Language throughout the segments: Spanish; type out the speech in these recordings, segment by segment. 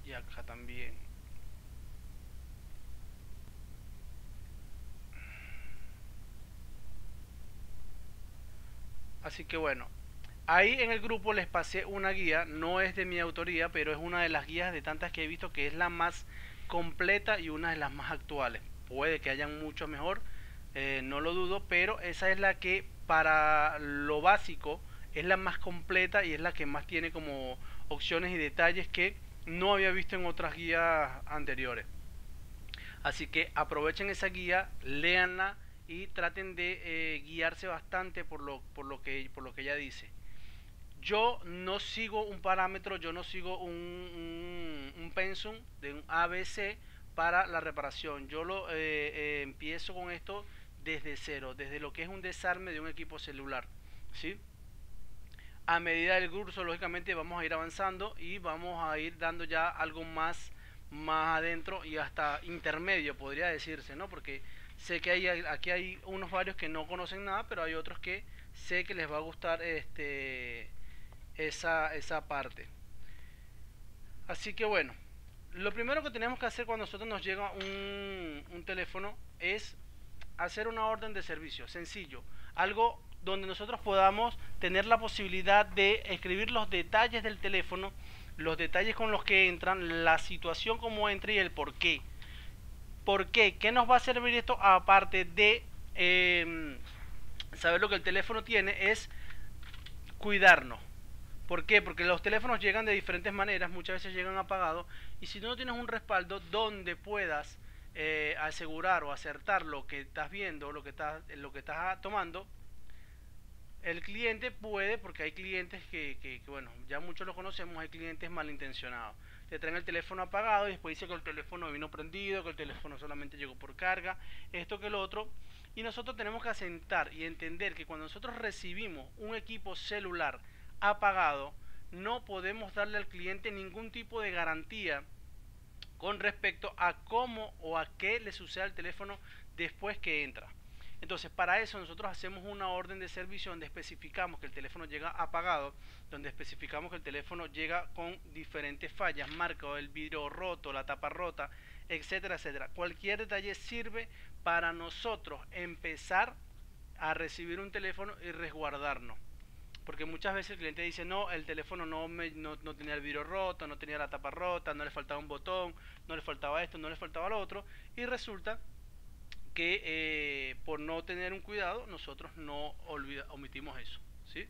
y acá también. Así que bueno, ahí en el grupo les pasé una guía, no es de mi autoría, pero es una de las guías de tantas que he visto que es la más completa y una de las más actuales. Puede que hayan mucho mejor, no lo dudo, pero esa es la que para lo básico es la más completa y es la que más tiene como opciones y detalles que no había visto en otras guías anteriores. Así que aprovechen esa guía, léanla y traten de guiarse bastante por lo que ella dice. Yo no sigo un parámetro, yo no sigo un pensum de un ABC para la reparación. Yo empiezo con esto desde cero, desde lo que es un desarme de un equipo celular, ¿sí? A medida del curso, lógicamente, vamos a ir avanzando y vamos a ir dando ya algo más adentro y hasta intermedio, podría decirse, ¿no? Porque sé que aquí hay unos varios que no conocen nada, pero hay otros que sé que les va a gustar esa parte. Así que bueno, lo primero que tenemos que hacer cuando a nosotros nos llega un teléfono es hacer una orden de servicio, sencillo, algo donde nosotros podamos tener la posibilidad de escribir los detalles del teléfono, los detalles con los que entran, la situación como entra y el por qué. ¿Por qué? ¿Qué nos va a servir esto aparte de saber lo que el teléfono tiene? Es cuidarnos. ¿Por qué? Porque los teléfonos llegan de diferentes maneras, muchas veces llegan apagados, y si no tienes un respaldo donde puedas asegurar o acertar lo que estás viendo, lo que estás tomando, el cliente puede, porque hay clientes bueno, ya muchos lo conocemos, hay clientes malintencionados. Te traen el teléfono apagado y después dice que el teléfono vino prendido, que el teléfono solamente llegó por carga, esto que lo otro. Y nosotros tenemos que asentar y entender que cuando nosotros recibimos un equipo celular apagado, no podemos darle al cliente ningún tipo de garantía con respecto a cómo o a qué le sucede al teléfono después que entra. Entonces, para eso nosotros hacemos una orden de servicio donde especificamos que el teléfono llega apagado, donde especificamos que el teléfono llega con diferentes fallas, marca el vidrio roto, la tapa rota, etcétera, etcétera. Cualquier detalle sirve para nosotros empezar a recibir un teléfono y resguardarnos. Porque muchas veces el cliente dice, no, el teléfono no tenía el vidrio roto, no tenía la tapa rota, no le faltaba un botón, no le faltaba esto, no le faltaba lo otro. Y resulta que por no tener un cuidado, nosotros no omitimos eso. ¿Sí?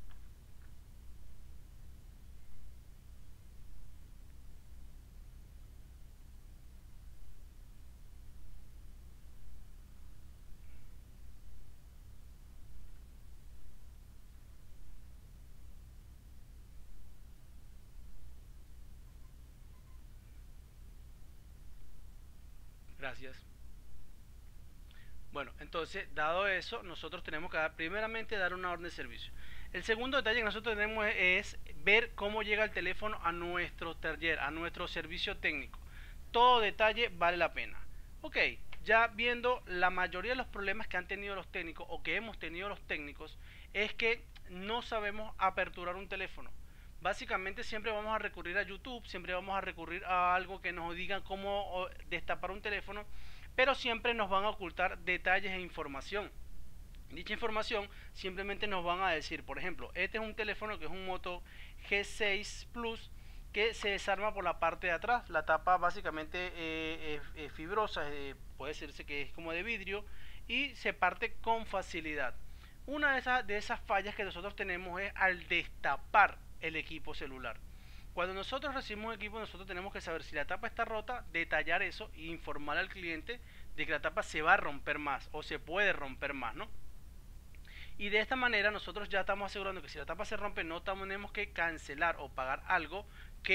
Gracias. Bueno, entonces, dado eso, nosotros tenemos que primeramente dar una orden de servicio. El segundo detalle que nosotros tenemos es ver cómo llega el teléfono a nuestro taller, a nuestro servicio técnico. Todo detalle vale la pena. Ok, ya viendo la mayoría de los problemas que han tenido los técnicos o que hemos tenido los técnicos, es que no sabemos aperturar un teléfono. Básicamente siempre vamos a recurrir a YouTube, siempre vamos a recurrir a algo que nos diga cómo destapar un teléfono, pero siempre nos van a ocultar detalles e información. Dicha información simplemente nos van a decir, por ejemplo, este es un teléfono que es un Moto G6 Plus que se desarma por la parte de atrás. La tapa básicamente es fibrosa, puede decirse que es como de vidrio y se parte con facilidad. Una de esas fallas que nosotros tenemos es al destapar el equipo celular. Cuando nosotros recibimos un equipo, nosotros tenemos que saber si la tapa está rota, detallar eso e informar al cliente de que la tapa se va a romper más o se puede romper más, ¿no? Y de esta manera nosotros ya estamos asegurando que si la tapa se rompe no tenemos que cancelar o pagar algo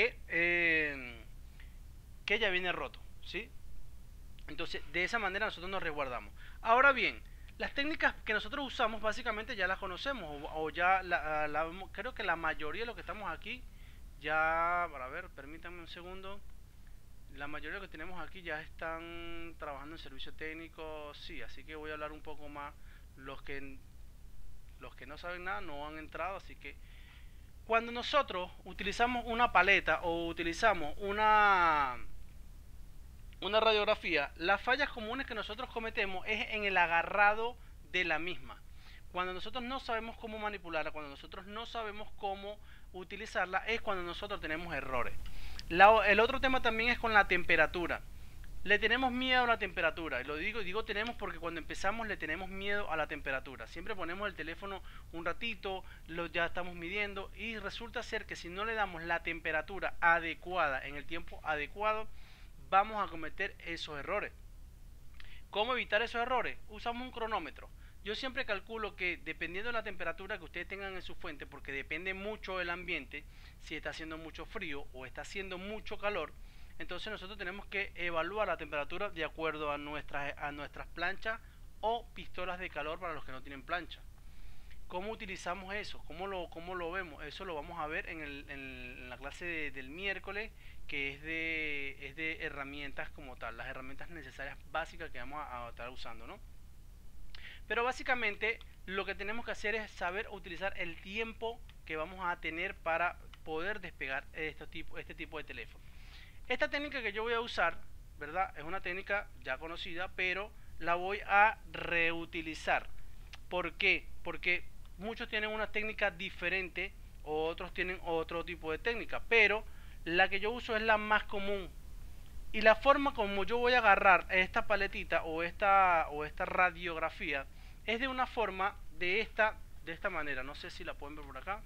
que ya viene roto, ¿sí? Entonces de esa manera nosotros nos resguardamos. Ahora bien, las técnicas que nosotros usamos básicamente ya las conocemos o ya creo que la mayoría de los que estamos aquí ya, para ver, permítanme un segundo. La mayoría de los que tenemos aquí ya están trabajando en servicio técnico, sí, así que voy a hablar un poco más. Los que no saben nada no han entrado, así que Cuando nosotros utilizamos una paleta o utilizamos una radiografía, las fallas comunes que nosotros cometemos es en el agarrado de la misma. Cuando nosotros no sabemos cómo manipularla, cuando nosotros no sabemos cómo utilizarla, es cuando nosotros tenemos errores. El otro tema también es con la temperatura. Le tenemos miedo a la temperatura. Lo digo tenemos porque cuando empezamos le tenemos miedo a la temperatura. Siempre ponemos el teléfono un ratito, ya estamos midiendo y resulta ser que si no le damos la temperatura adecuada en el tiempo adecuado, vamos a cometer esos errores. ¿Cómo evitar esos errores? Usamos un cronómetro. Yo siempre calculo que dependiendo de la temperatura que ustedes tengan en su fuente, porque depende mucho del ambiente, si está haciendo mucho frío o está haciendo mucho calor, entonces nosotros tenemos que evaluar la temperatura de acuerdo a nuestras planchas o pistolas de calor para los que no tienen plancha. ¿Cómo utilizamos eso? ¿Cómo lo vemos? Eso lo vamos a ver en la clase del miércoles, que es de herramientas como tal, las herramientas necesarias básicas que vamos a estar usando, ¿no? Pero básicamente lo que tenemos que hacer es saber utilizar el tiempo que vamos a tener para poder despegar este tipo de teléfono. Esta técnica que yo voy a usar, ¿verdad? Es una técnica ya conocida, pero la voy a reutilizar. ¿Por qué? Porque muchos tienen una técnica diferente, otros tienen otro tipo de técnica, pero la que yo uso es la más común. Y la forma como yo voy a agarrar esta paletita o esta radiografía es de una forma de esta manera. No sé si la pueden ver por acá.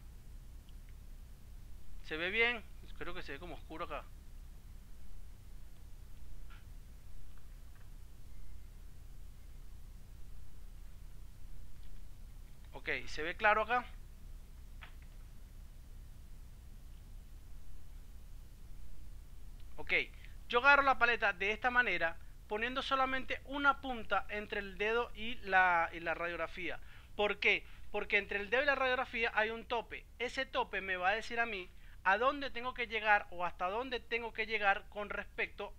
¿Se ve bien? Creo que se ve como oscuro acá. Ok, ¿se ve claro acá? Ok, yo agarro la paleta de esta manera, poniendo solamente una punta entre el dedo y la radiografía. ¿Por qué? Porque entre el dedo y la radiografía hay un tope. Ese tope me va a decir a mí a dónde tengo que llegar o hasta dónde tengo que llegar con respecto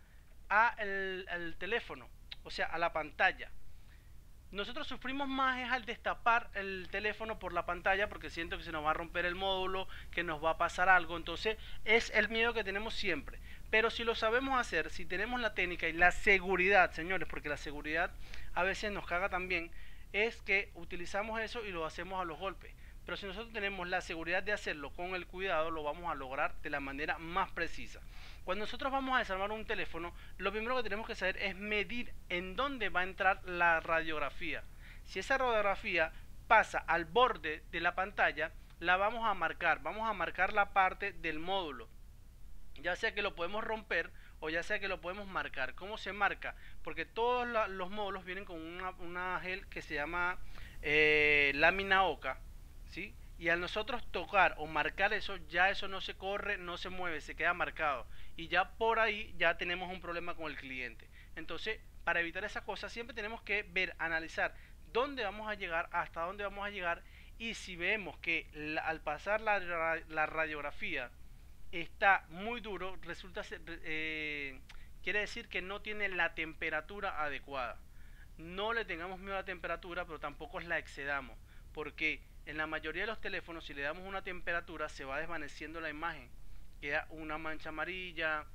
el teléfono, o sea, a la pantalla. Nosotros sufrimos más es al destapar el teléfono por la pantalla porque siento que se nos va a romper el módulo, que nos va a pasar algo. Entonces es el miedo que tenemos siempre. Pero si lo sabemos hacer, si tenemos la técnica y la seguridad, señores, porque la seguridad a veces nos caga también, es que utilizamos eso y lo hacemos a los golpes. Pero si nosotros tenemos la seguridad de hacerlo con el cuidado, lo vamos a lograr de la manera más precisa. Cuando nosotros vamos a desarmar un teléfono, lo primero que tenemos que saber es medir en dónde va a entrar la radiografía. Si esa radiografía pasa al borde de la pantalla, la vamos a marcar la parte del módulo. Ya sea que lo podemos romper o ya sea que lo podemos marcar. ¿Cómo se marca? Porque todos los módulos vienen con una gel que se llama lámina oca, ¿sí? Y al nosotros tocar o marcar eso, ya eso no se corre, no se mueve, se queda marcado. Y ya por ahí ya tenemos un problema con el cliente. Entonces, para evitar esas cosas, siempre tenemos que ver, analizar dónde vamos a llegar, hasta dónde vamos a llegar. Y si vemos que al pasar la radiografía está muy duro, quiere decir que no tiene la temperatura adecuada. No le tengamos miedo a la temperatura, pero tampoco la excedamos, porque en la mayoría de los teléfonos, si le damos una temperatura, se va desvaneciendo la imagen, queda una mancha amarilla,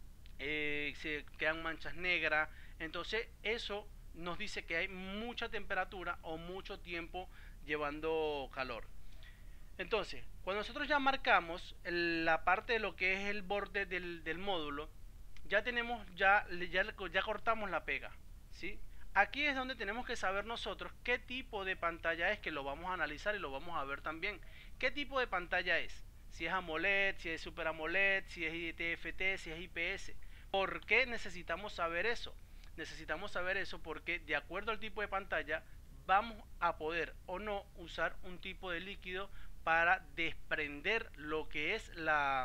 se quedan manchas negras. Entonces eso nos dice que hay mucha temperatura o mucho tiempo llevando calor. Entonces, cuando nosotros ya marcamos la parte de lo que es el borde del módulo, ya tenemos, ya cortamos la pega, ¿sí? Aquí es donde tenemos que saber nosotros qué tipo de pantalla es, que lo vamos a analizar y lo vamos a ver también. ¿Qué tipo de pantalla es? Si es AMOLED, si es Super AMOLED, si es TFT, si es IPS. ¿Por qué necesitamos saber eso? Necesitamos saber eso porque de acuerdo al tipo de pantalla vamos a poder o no usar un tipo de líquido para desprender lo que es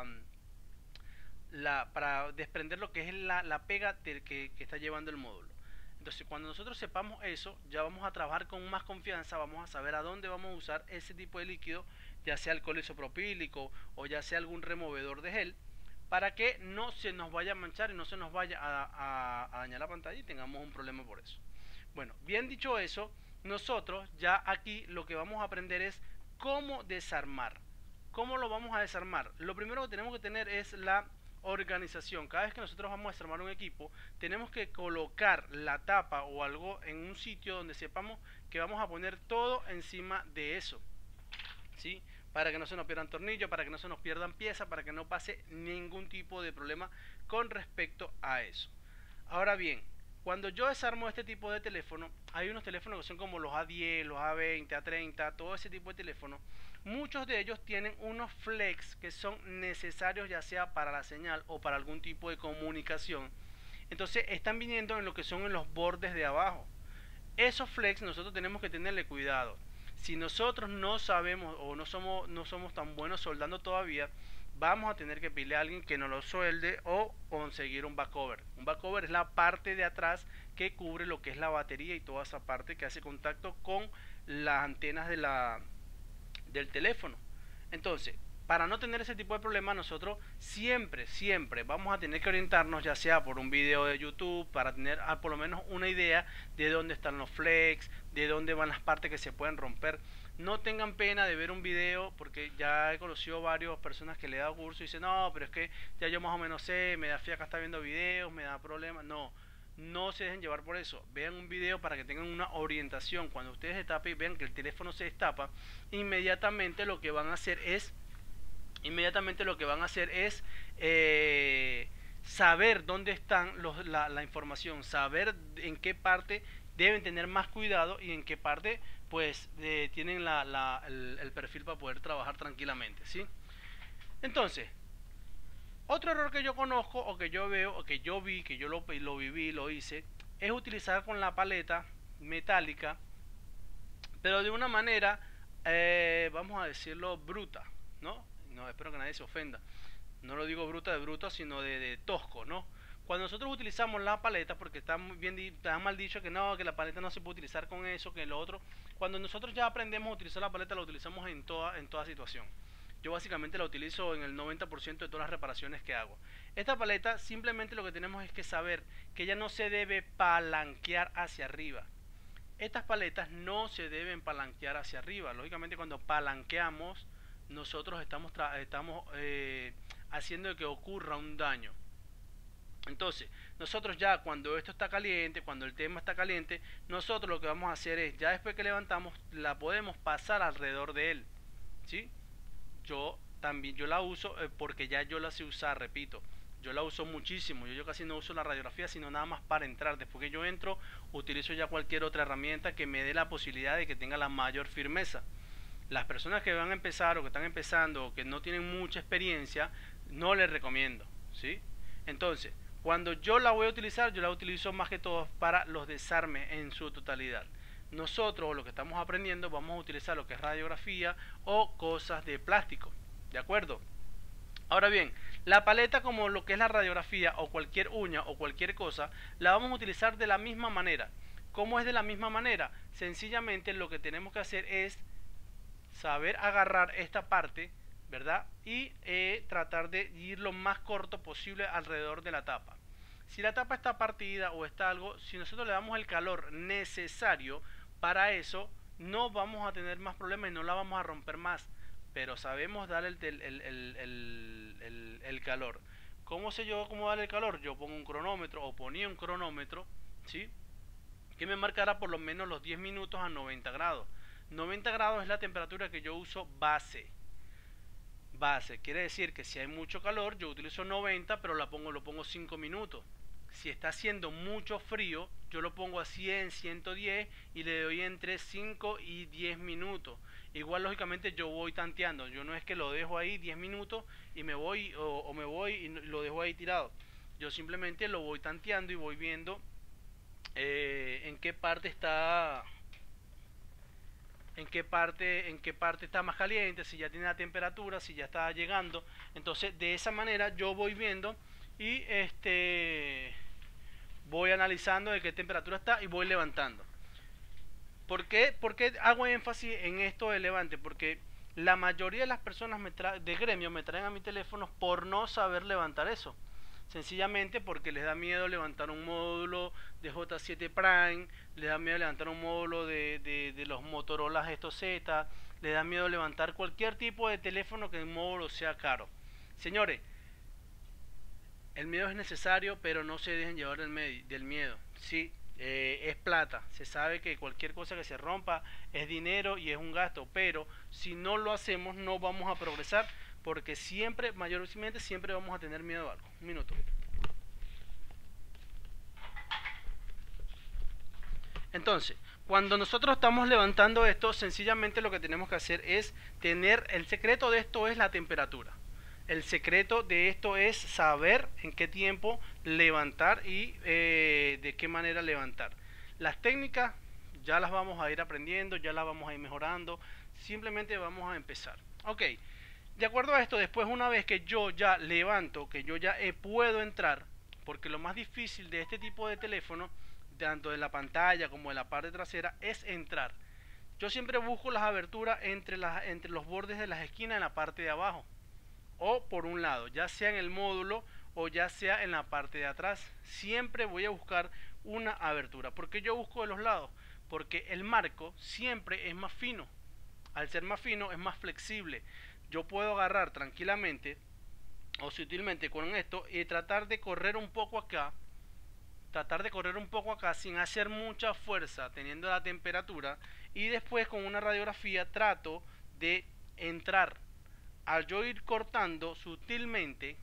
para desprender lo que es la pega que está llevando el módulo. Entonces, cuando nosotros sepamos eso, ya vamos a trabajar con más confianza, vamos a saber a dónde vamos a usar ese tipo de líquido, ya sea alcohol isopropílico o ya sea algún removedor de gel, para que no se nos vaya a manchar y no se nos vaya a dañar la pantalla y tengamos un problema por eso. Bueno, bien dicho eso, nosotros ya aquí lo que vamos a aprender es cómo desarmar. ¿Cómo lo vamos a desarmar? Lo primero que tenemos que tener es la organización. Cada vez que nosotros vamos a desarmar un equipo, tenemos que colocar la tapa o algo en un sitio donde sepamos que vamos a poner todo encima de eso, ¿sí? Para que no se nos pierdan tornillos, para que no se nos pierdan piezas, para que no pase ningún tipo de problema con respecto a eso. Ahora bien, cuando yo desarmo este tipo de teléfono, hay unos teléfonos que son como los A10, los A20, A30, todo ese tipo de teléfonos. Muchos de ellos tienen unos flex que son necesarios ya sea para la señal o para algún tipo de comunicación. Entonces están viniendo en lo que son en los bordes de abajo. Esos flex nosotros tenemos que tenerle cuidado. Si nosotros no sabemos o no somos tan buenos soldando todavía, vamos a tener que pedirle a alguien que nos lo suelde o conseguir un backover. Un backover es la parte de atrás que cubre lo que es la batería y toda esa parte que hace contacto con las antenas del teléfono. Entonces, para no tener ese tipo de problemas, nosotros siempre vamos a tener que orientarnos, ya sea por un video de YouTube, para tener por lo menos una idea de dónde están los flex, de dónde van las partes que se pueden romper. No tengan pena de ver un video, porque ya he conocido varias personas que le he dado curso y dicen, no, pero es que ya yo más o menos sé, me da fiaca estar viendo videos, me da problemas. No se dejen llevar por eso. Vean un video para que tengan una orientación. Cuando ustedes destapen y vean que el teléfono se destapa, inmediatamente lo que van a hacer es saber dónde están la información, saber en qué parte deben tener más cuidado y en qué parte pues tienen el perfil para poder trabajar tranquilamente, ¿sí? Entonces, otro error que yo conozco o que yo veo o que yo vi, que yo lo viví, lo hice, es utilizar con la paleta metálica, pero de una manera, vamos a decirlo, bruta, ¿no? No, espero que nadie se ofenda. No lo digo bruta de bruto, sino de tosco, ¿no? Cuando nosotros utilizamos la paleta, porque está mal dicho que no, que la paleta no se puede utilizar con eso, que lo otro. Cuando nosotros ya aprendemos a utilizar la paleta, la utilizamos en toda situación. Yo básicamente la utilizo en el 90% de todas las reparaciones que hago. Esta paleta simplemente lo que tenemos es que saber que ella no se debe palanquear hacia arriba. Estas paletas no se deben palanquear hacia arriba. Lógicamente cuando palanqueamos, nosotros estamos haciendo que ocurra un daño. Entonces, nosotros ya cuando esto está caliente, cuando el tema está caliente, nosotros lo que vamos a hacer es, ya después que levantamos, la podemos pasar alrededor de él, ¿sí? Yo la uso porque ya yo la sé usar, repito. Yo la uso muchísimo. Yo casi no uso la radiografía, sino nada más para entrar. Después que yo entro, utilizo ya cualquier otra herramienta que me dé la posibilidad de que tenga la mayor firmeza. Las personas que van a empezar o que están empezando o que no tienen mucha experiencia, no les recomiendo, ¿sí? Entonces, cuando yo la voy a utilizar, yo la utilizo más que todo para los desarmes en su totalidad. Nosotros, lo que estamos aprendiendo, vamos a utilizar lo que es radiografía o cosas de plástico, ¿de acuerdo? Ahora bien, la paleta, como lo que es la radiografía o cualquier uña o cualquier cosa, la vamos a utilizar de la misma manera. ¿Cómo es de la misma manera? Sencillamente lo que tenemos que hacer es saber agarrar esta parte, ¿verdad? Y tratar de ir lo más corto posible alrededor de la tapa. Si la tapa está partida o está algo, si nosotros le damos el calor necesario para eso, no vamos a tener más problemas y no la vamos a romper más. Pero sabemos darle el calor. ¿Cómo sé yo cómo darle el calor? Yo pongo un cronómetro o ponía un cronómetro, ¿sí? Que me marcará por lo menos los 10 minutos a 90 grados. 90 grados es la temperatura que yo uso base. Quiere decir que si hay mucho calor, yo utilizo 90, pero lo pongo 5 minutos. Si está haciendo mucho frío, yo lo pongo a 100, 110 y le doy entre 5 y 10 minutos. Igual lógicamente yo voy tanteando. Yo no es que lo dejo ahí 10 minutos y me voy o me voy y lo dejo ahí tirado. Yo simplemente lo voy tanteando y voy viendo en qué parte está está más caliente, si ya tiene la temperatura, si ya está llegando. Entonces de esa manera yo voy viendo y voy analizando de qué temperatura está y voy levantando. ¿Por qué hago énfasis en esto de levante? Porque la mayoría de las personas de gremio me traen a mi teléfono por no saber levantar eso. Sencillamente porque les da miedo levantar un módulo de J7 Prime, les da miedo levantar un módulo de los Motorola estos Z, le da miedo levantar cualquier tipo de teléfono que en módulo sea caro. Señores, el miedo es necesario, pero no se dejen llevar del miedo. Sí, es plata. Se sabe que cualquier cosa que se rompa es dinero y es un gasto, pero si no lo hacemos no vamos a progresar, porque siempre, mayormente siempre vamos a tener miedo a algo. Un minuto. Entonces, cuando nosotros estamos levantando esto, sencillamente lo que tenemos que hacer es tener, el secreto de esto es la temperatura. El secreto de esto es saber en qué tiempo levantar y de qué manera levantar. Las técnicas ya las vamos a ir aprendiendo, ya las vamos a ir mejorando, simplemente vamos a empezar. Ok, de acuerdo a esto, después una vez que yo ya levanto, que yo ya puedo entrar, porque lo más difícil de este tipo de teléfono, tanto de la pantalla como de la parte trasera, es entrar. Yo siempre busco las aberturas entre los bordes de las esquinas en la parte de abajo o por un lado, ya sea en el módulo o ya sea en la parte de atrás. Siempre voy a buscar una abertura. ¿Por qué yo busco de los lados? Porque el marco siempre es más fino. Al ser más fino es más flexible. Yo puedo agarrar tranquilamente o sutilmente con esto y tratar de correr un poco acá, sin hacer mucha fuerza, teniendo la temperatura, y después con una radiografía trato de entrar. Al yo ir cortando sutilmente,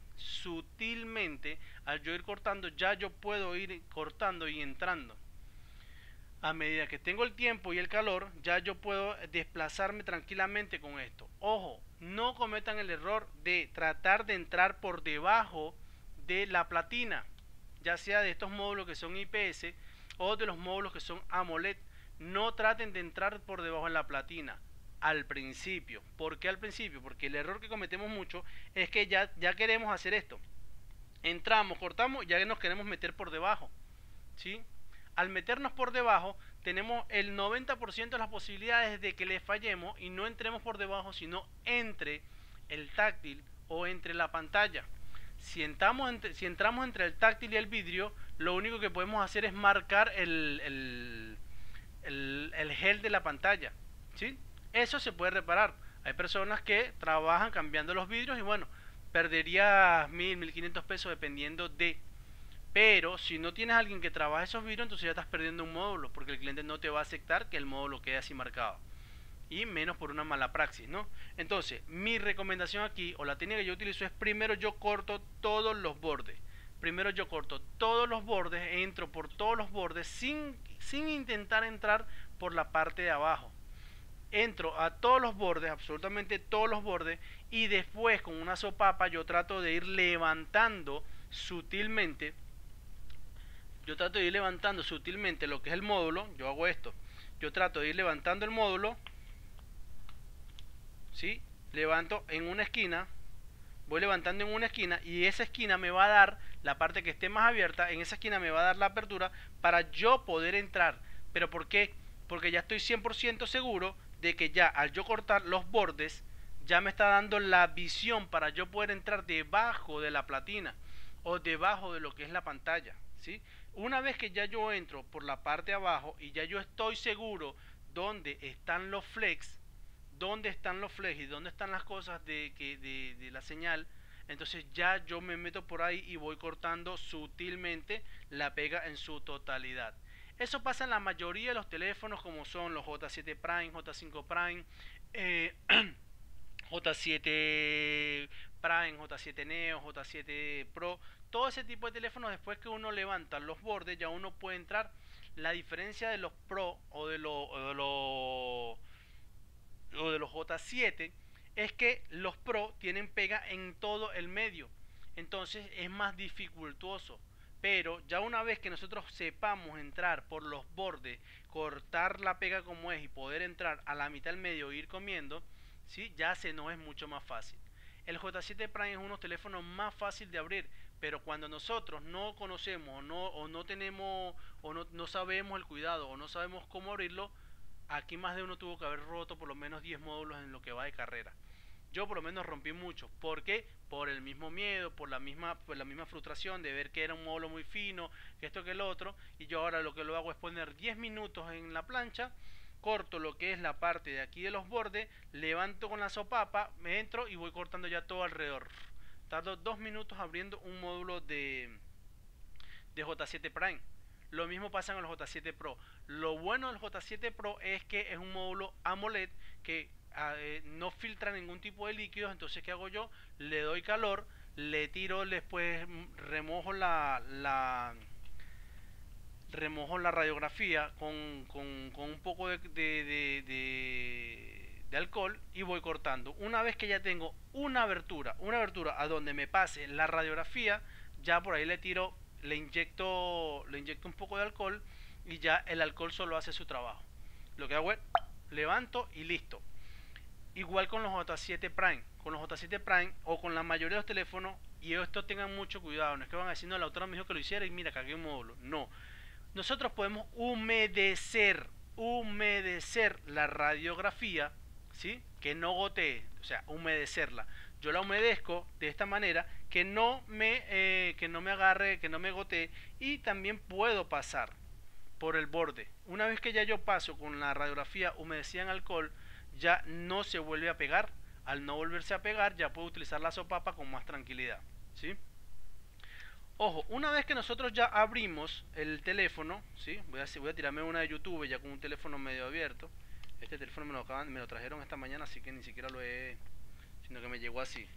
al yo ir cortando, ya yo puedo ir cortando y entrando. A medida que tengo el tiempo y el calor, ya yo puedo desplazarme tranquilamente con esto. Ojo, no cometan el error de tratar de entrar por debajo de la platina, ya sea de estos módulos que son IPS o de los módulos que son AMOLED. No traten de entrar por debajo de la platina al principio. ¿Por qué al principio? Porque el error que cometemos mucho es que ya queremos hacer esto. Entramos, cortamos y ya nos queremos meter por debajo, ¿sí? Al meternos por debajo tenemos el 90% de las posibilidades de que le fallemos y no entremos por debajo, sino entre el táctil o entre la pantalla. Si entramos entre el táctil y el vidrio, lo único que podemos hacer es marcar el gel de la pantalla, ¿sí? Eso se puede reparar. Hay personas que trabajan cambiando los vidrios y bueno, perdería 1.000, 1.500 pesos dependiendo de. Pero si no tienes a alguien que trabaje esos vidrios, entonces ya estás perdiendo un módulo, porque el cliente no te va a aceptar que el módulo quede así marcado. Y menos por una mala praxis, ¿no? Entonces, mi recomendación aquí, o la técnica que yo utilizo, es primero yo corto todos los bordes. Primero yo corto todos los bordes, entro por todos los bordes sin intentar entrar por la parte de abajo. Entro a todos los bordes, absolutamente todos los bordes, y después con una sopapa yo trato de ir levantando sutilmente. Lo que es el módulo. Yo hago esto. Yo trato de ir levantando el módulo, ¿sí? Levanto en una esquina, voy levantando en una esquina y esa esquina me va a dar la parte que esté más abierta, en esa esquina me va a dar la apertura para yo poder entrar. ¿Pero por qué? Porque ya estoy 100% seguro de que ya al yo cortar los bordes ya me está dando la visión para yo poder entrar debajo de la platina o debajo de lo que es la pantalla, ¿sí? Una vez que ya yo entro por la parte de abajo y ya yo estoy seguro dónde están los flex, y dónde están las cosas de la señal, entonces ya yo me meto por ahí y voy cortando sutilmente la pega en su totalidad. Eso pasa en la mayoría de los teléfonos, como son los J7 Prime, J5 Prime, J7 Prime, J7 Neo, J7 Pro. Todo ese tipo de teléfonos, después que uno levanta los bordes, ya uno puede entrar. La diferencia de los Pro o de los J7 es que los Pro tienen pega en todo el medio, entonces es más dificultoso. Pero ya una vez que nosotros sepamos entrar por los bordes, cortar la pega como es y poder entrar a la mitad del medio e ir comiendo, ¿sí? Ya se nos es mucho más fácil. El J7 Prime es uno teléfonos más fácil de abrir, pero cuando nosotros no conocemos o no tenemos o no sabemos el cuidado o no sabemos cómo abrirlo, aquí más de uno tuvo que haber roto por lo menos 10 módulos en lo que va de carrera. Yo por lo menos rompí mucho. ¿Por qué? Por el mismo miedo, por la misma frustración de ver que era un módulo muy fino, que esto que el otro. Y yo ahora lo que lo hago es poner 10 minutos en la plancha corto lo que es la parte de aquí de los bordes, levanto con la sopapa, me entro y voy cortando ya todo alrededor. Tardo 2 minutos abriendo un módulo de J7 Prime. Lo mismo pasa con el J7 Pro. Lo bueno del J7 Pro es que es un módulo AMOLED que no filtra ningún tipo de líquidos. Entonces, ¿qué hago yo? Le doy calor, le tiro, después remojo remojo la radiografía con un poco de alcohol y voy cortando. Una vez que ya tengo una abertura a donde me pase la radiografía, ya por ahí le inyecto un poco de alcohol y ya el alcohol solo hace su trabajo. Lo que hago es levanto y listo. Igual con los J7 Prime. Con los J7 Prime o con la mayoría de los teléfonos, y esto tengan mucho cuidado, no es que van a decir, no, la autora me dijo que lo hiciera y mira, cagué un módulo. No. Nosotros podemos humedecer la radiografía, ¿sí? Que no gotee, o sea, humedecerla. Yo la humedezco de esta manera que no me agarre, que no me gotee, y también puedo pasar por el borde. Una vez que ya yo paso con la radiografía humedecida en alcohol, ya no se vuelve a pegar. Al no volverse a pegar, ya puedo utilizar la sopapa con más tranquilidad, ¿sí? Ojo, una vez que nosotros ya abrimos el teléfono, ¿sí? Voy a tirarme una de YouTube ya con un teléfono medio abierto. Este teléfono me lo trajeron esta mañana, así que ni siquiera lo he... sino que me llegó así.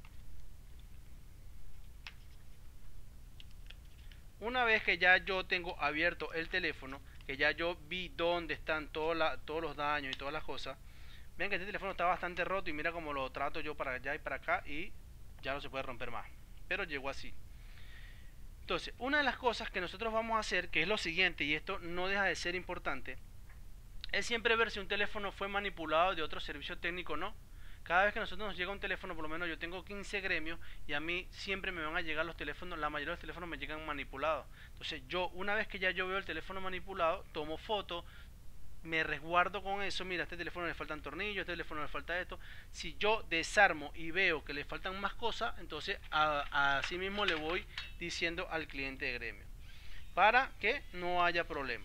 Una vez que ya yo tengo abierto el teléfono, que ya yo vi dónde están todos los daños y todas las cosas, ven que este teléfono está bastante roto y mira cómo lo trato yo para allá y para acá y ya no se puede romper más. Pero llegó así. Entonces, una de las cosas que nosotros vamos a hacer, que es lo siguiente, y esto no deja de ser importante, es siempre ver si un teléfono fue manipulado de otro servicio técnico o no. Cada vez que a nosotros nos llega un teléfono, por lo menos yo tengo 15 gremios y a mí siempre me van a llegar los teléfonos, la mayoría de los teléfonos me llegan manipulados. Entonces yo, una vez que ya yo veo el teléfono manipulado, tomo foto, me resguardo con eso. Mira, a este teléfono le faltan tornillos, a este teléfono le falta esto. Si yo desarmo y veo que le faltan más cosas, entonces así mismo le voy diciendo al cliente de gremio para que no haya problema.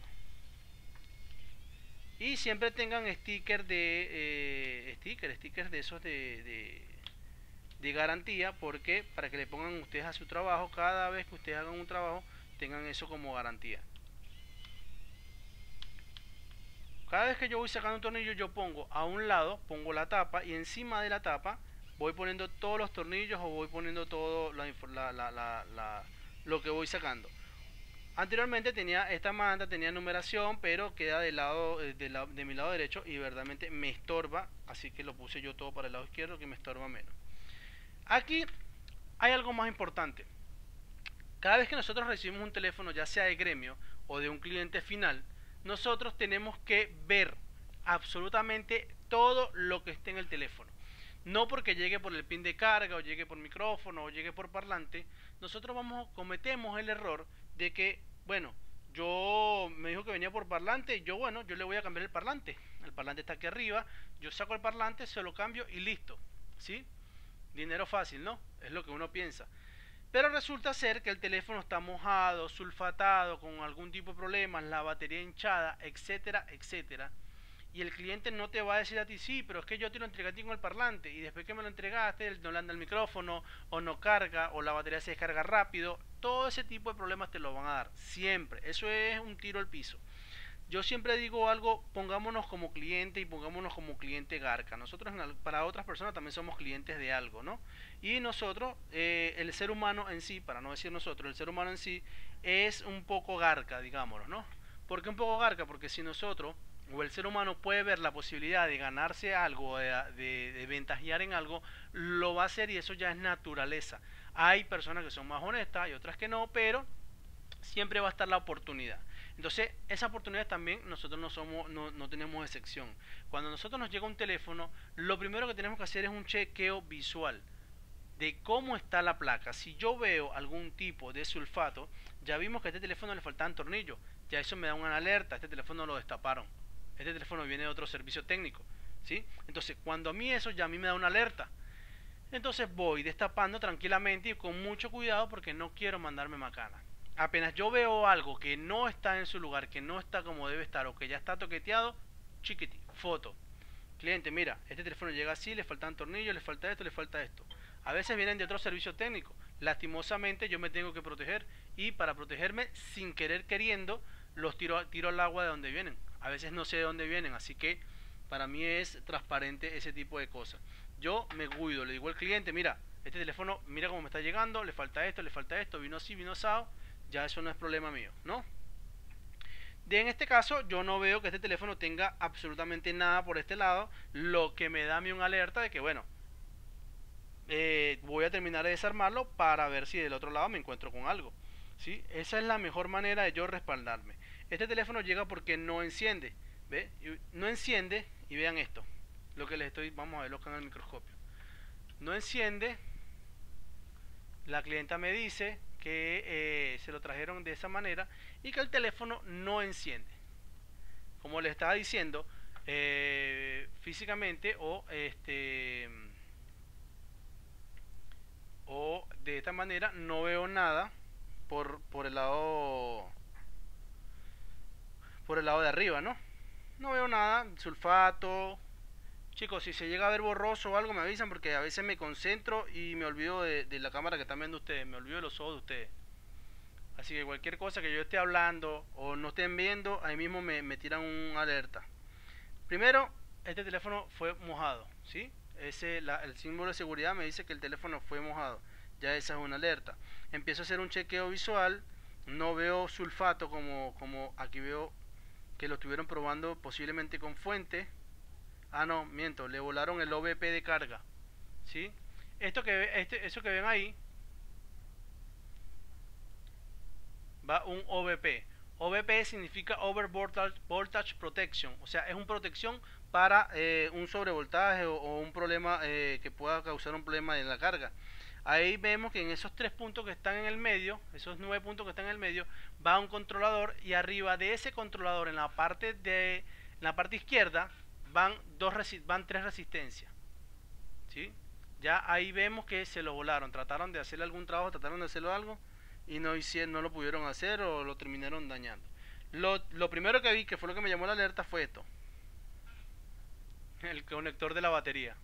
Y siempre tengan stickers de esos de garantía, porque para que le pongan ustedes a su trabajo, cada vez que ustedes hagan un trabajo, tengan eso como garantía. Cada vez que yo voy sacando un tornillo, yo pongo a un lado, pongo la tapa, y encima de la tapa voy poniendo todos los tornillos o voy poniendo todo lo que voy sacando. Anteriormente tenía esta manta, tenía numeración, pero queda de mi lado derecho y verdaderamente me estorba, así que lo puse yo todo para el lado izquierdo, que me estorba menos. Aquí hay algo más importante. Cada vez que nosotros recibimos un teléfono, ya sea de gremio o de un cliente final, nosotros tenemos que ver absolutamente todo lo que esté en el teléfono. No porque llegue por el pin de carga o llegue por micrófono o llegue por parlante, nosotros cometemos el error de que, bueno, yo me dijo que venía por parlante, yo le voy a cambiar el parlante está aquí arriba, yo saco el parlante, se lo cambio y listo, ¿sí? Dinero fácil, ¿no? Es lo que uno piensa. Pero resulta ser que el teléfono está mojado, sulfatado, con algún tipo de problemas, la batería hinchada, etcétera, etcétera. Y el cliente no te va a decir a ti, sí, pero es que yo te lo entregué a ti con el parlante y después que me lo entregaste no le anda el micrófono o no carga o la batería se descarga rápido. Todo ese tipo de problemas te lo van a dar, siempre. Eso es un tiro al piso. Yo siempre digo algo, pongámonos como cliente y pongámonos como cliente garca. Nosotros para otras personas también somos clientes de algo, ¿no? Y nosotros, el ser humano en sí, para no decir nosotros, el ser humano en sí es un poco garca, digámoslo, ¿no? ¿Por qué un poco garca? Porque si nosotros o el ser humano puede ver la posibilidad de ganarse algo, de ventajear en algo, lo va a hacer y eso ya es naturaleza. Hay personas que son más honestas y otras que no, pero siempre va a estar la oportunidad. Entonces, esa oportunidad también nosotros no tenemos excepción. Cuando a nosotros nos llega un teléfono, lo primero que tenemos que hacer es un chequeo visual de cómo está la placa. Si yo veo algún tipo de sulfato, ya vimos que a este teléfono le faltaban tornillos, ya eso me da una alerta, este teléfono lo destaparon, este teléfono viene de otro servicio técnico, ¿sí? Entonces, cuando a mí eso ya a mí me da una alerta, entonces voy destapando tranquilamente y con mucho cuidado porque no quiero mandarme macana. Apenas yo veo algo que no está en su lugar, que no está como debe estar o que ya está toqueteado, chiquiti, foto. Cliente, mira, este teléfono llega así, le faltan tornillos, le falta esto, le falta esto. A veces vienen de otro servicio técnico. Lastimosamente yo me tengo que proteger y para protegerme sin querer queriendo los tiro al agua de donde vienen. A veces no sé de dónde vienen, así que para mí es transparente ese tipo de cosas. Yo me cuido, le digo al cliente, mira, este teléfono, mira cómo me está llegando, le falta esto, vino así, vino asado, ya eso no es problema mío, ¿no? En este caso yo no veo que este teléfono tenga absolutamente nada por este lado, lo que me da a mí una alerta de que bueno, voy a terminar de desarmarlo para ver si del otro lado me encuentro con algo, ¿sí? Esa es la mejor manera de yo respaldarme. Este teléfono llega porque no enciende, ¿ve? No enciende y vean esto, lo que les estoy, vamos a verlo con el microscopio. No enciende, la clienta me dice que se lo trajeron de esa manera y que el teléfono no enciende. Como les estaba diciendo, físicamente o de esta manera no veo nada por el lado de arriba, ¿no? No veo nada, sulfato. Chicos, si se llega a ver borroso o algo me avisan porque a veces me concentro y me olvido de la cámara que están viendo ustedes, me olvido de los ojos de ustedes. Así que cualquier cosa que yo esté hablando o no estén viendo, ahí mismo me tiran un alerta. Primero, este teléfono fue mojado, ¿sí? El símbolo de seguridad me dice que el teléfono fue mojado. Ya esa es una alerta. Empiezo a hacer un chequeo visual. No veo sulfato como aquí veo que lo estuvieron probando posiblemente con fuente. Ah, no, miento, le volaron el OBP de carga, ¿sí? Eso que ven ahí va un OBP. OBP significa Over Voltage Protection, o sea, es una protección para un sobrevoltaje o un problema que pueda causar un problema en la carga. Ahí vemos que en esos 3 puntos que están en el medio, esos 9 puntos que están en el medio, va un controlador y arriba de ese controlador en la parte izquierda van 3 resistencias, ¿sí? Ya ahí vemos que se lo volaron, trataron de hacerle algún trabajo, trataron de hacerlo algo y no lo pudieron hacer o lo terminaron dañando. Lo primero que vi, que fue lo que me llamó la alerta, fue esto: el conector de la batería.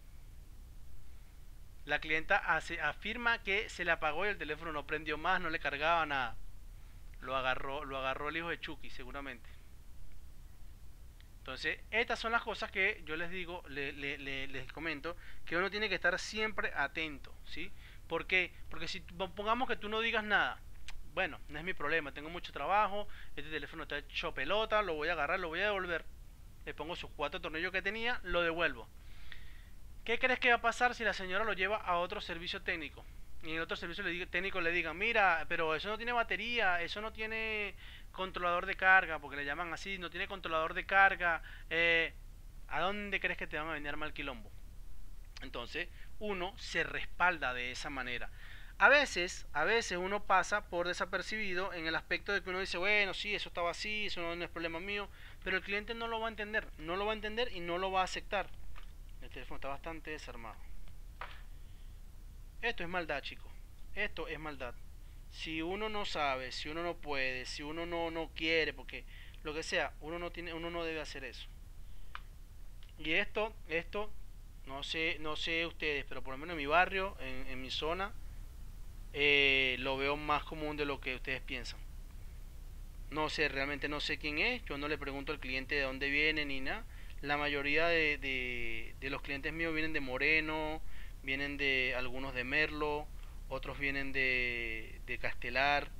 La clienta afirma que se le apagó y el teléfono no prendió más, no le cargaba nada. Lo agarró el hijo de Chucky, seguramente. Entonces, estas son las cosas que yo les digo, les comento, que uno tiene que estar siempre atento, ¿sí? ¿Por qué? Porque si pongamos que tú no digas nada, bueno, no es mi problema, tengo mucho trabajo, este teléfono está hecho pelota, lo voy a agarrar, lo voy a devolver, le pongo sus 4 tornillos que tenía, lo devuelvo. ¿Qué crees que va a pasar si la señora lo lleva a otro servicio técnico? Y en el otro servicio técnico le digan, mira, pero eso no tiene batería, eso no tiene controlador de carga, porque le llaman así, no tiene controlador de carga, ¿a dónde crees que te van a venir mal quilombo? Entonces, uno se respalda de esa manera. A veces uno pasa por desapercibido en el aspecto de que uno dice, bueno, sí, eso estaba así, eso no es problema mío, pero el cliente no lo va a entender, no lo va a entender y no lo va a aceptar. El teléfono está bastante desarmado. Esto es maldad, chicos. Esto es maldad. Si uno no sabe, si uno no puede, si uno no quiere, porque lo que sea, uno no debe hacer eso. Y esto, no sé ustedes, pero por lo menos en mi barrio, en mi zona, lo veo más común de lo que ustedes piensan. No sé, realmente no sé quién es, yo no le pregunto al cliente de dónde viene ni nada. La mayoría de los clientes míos vienen de Moreno, vienen de algunos de Merlo, otros vienen de Castelar.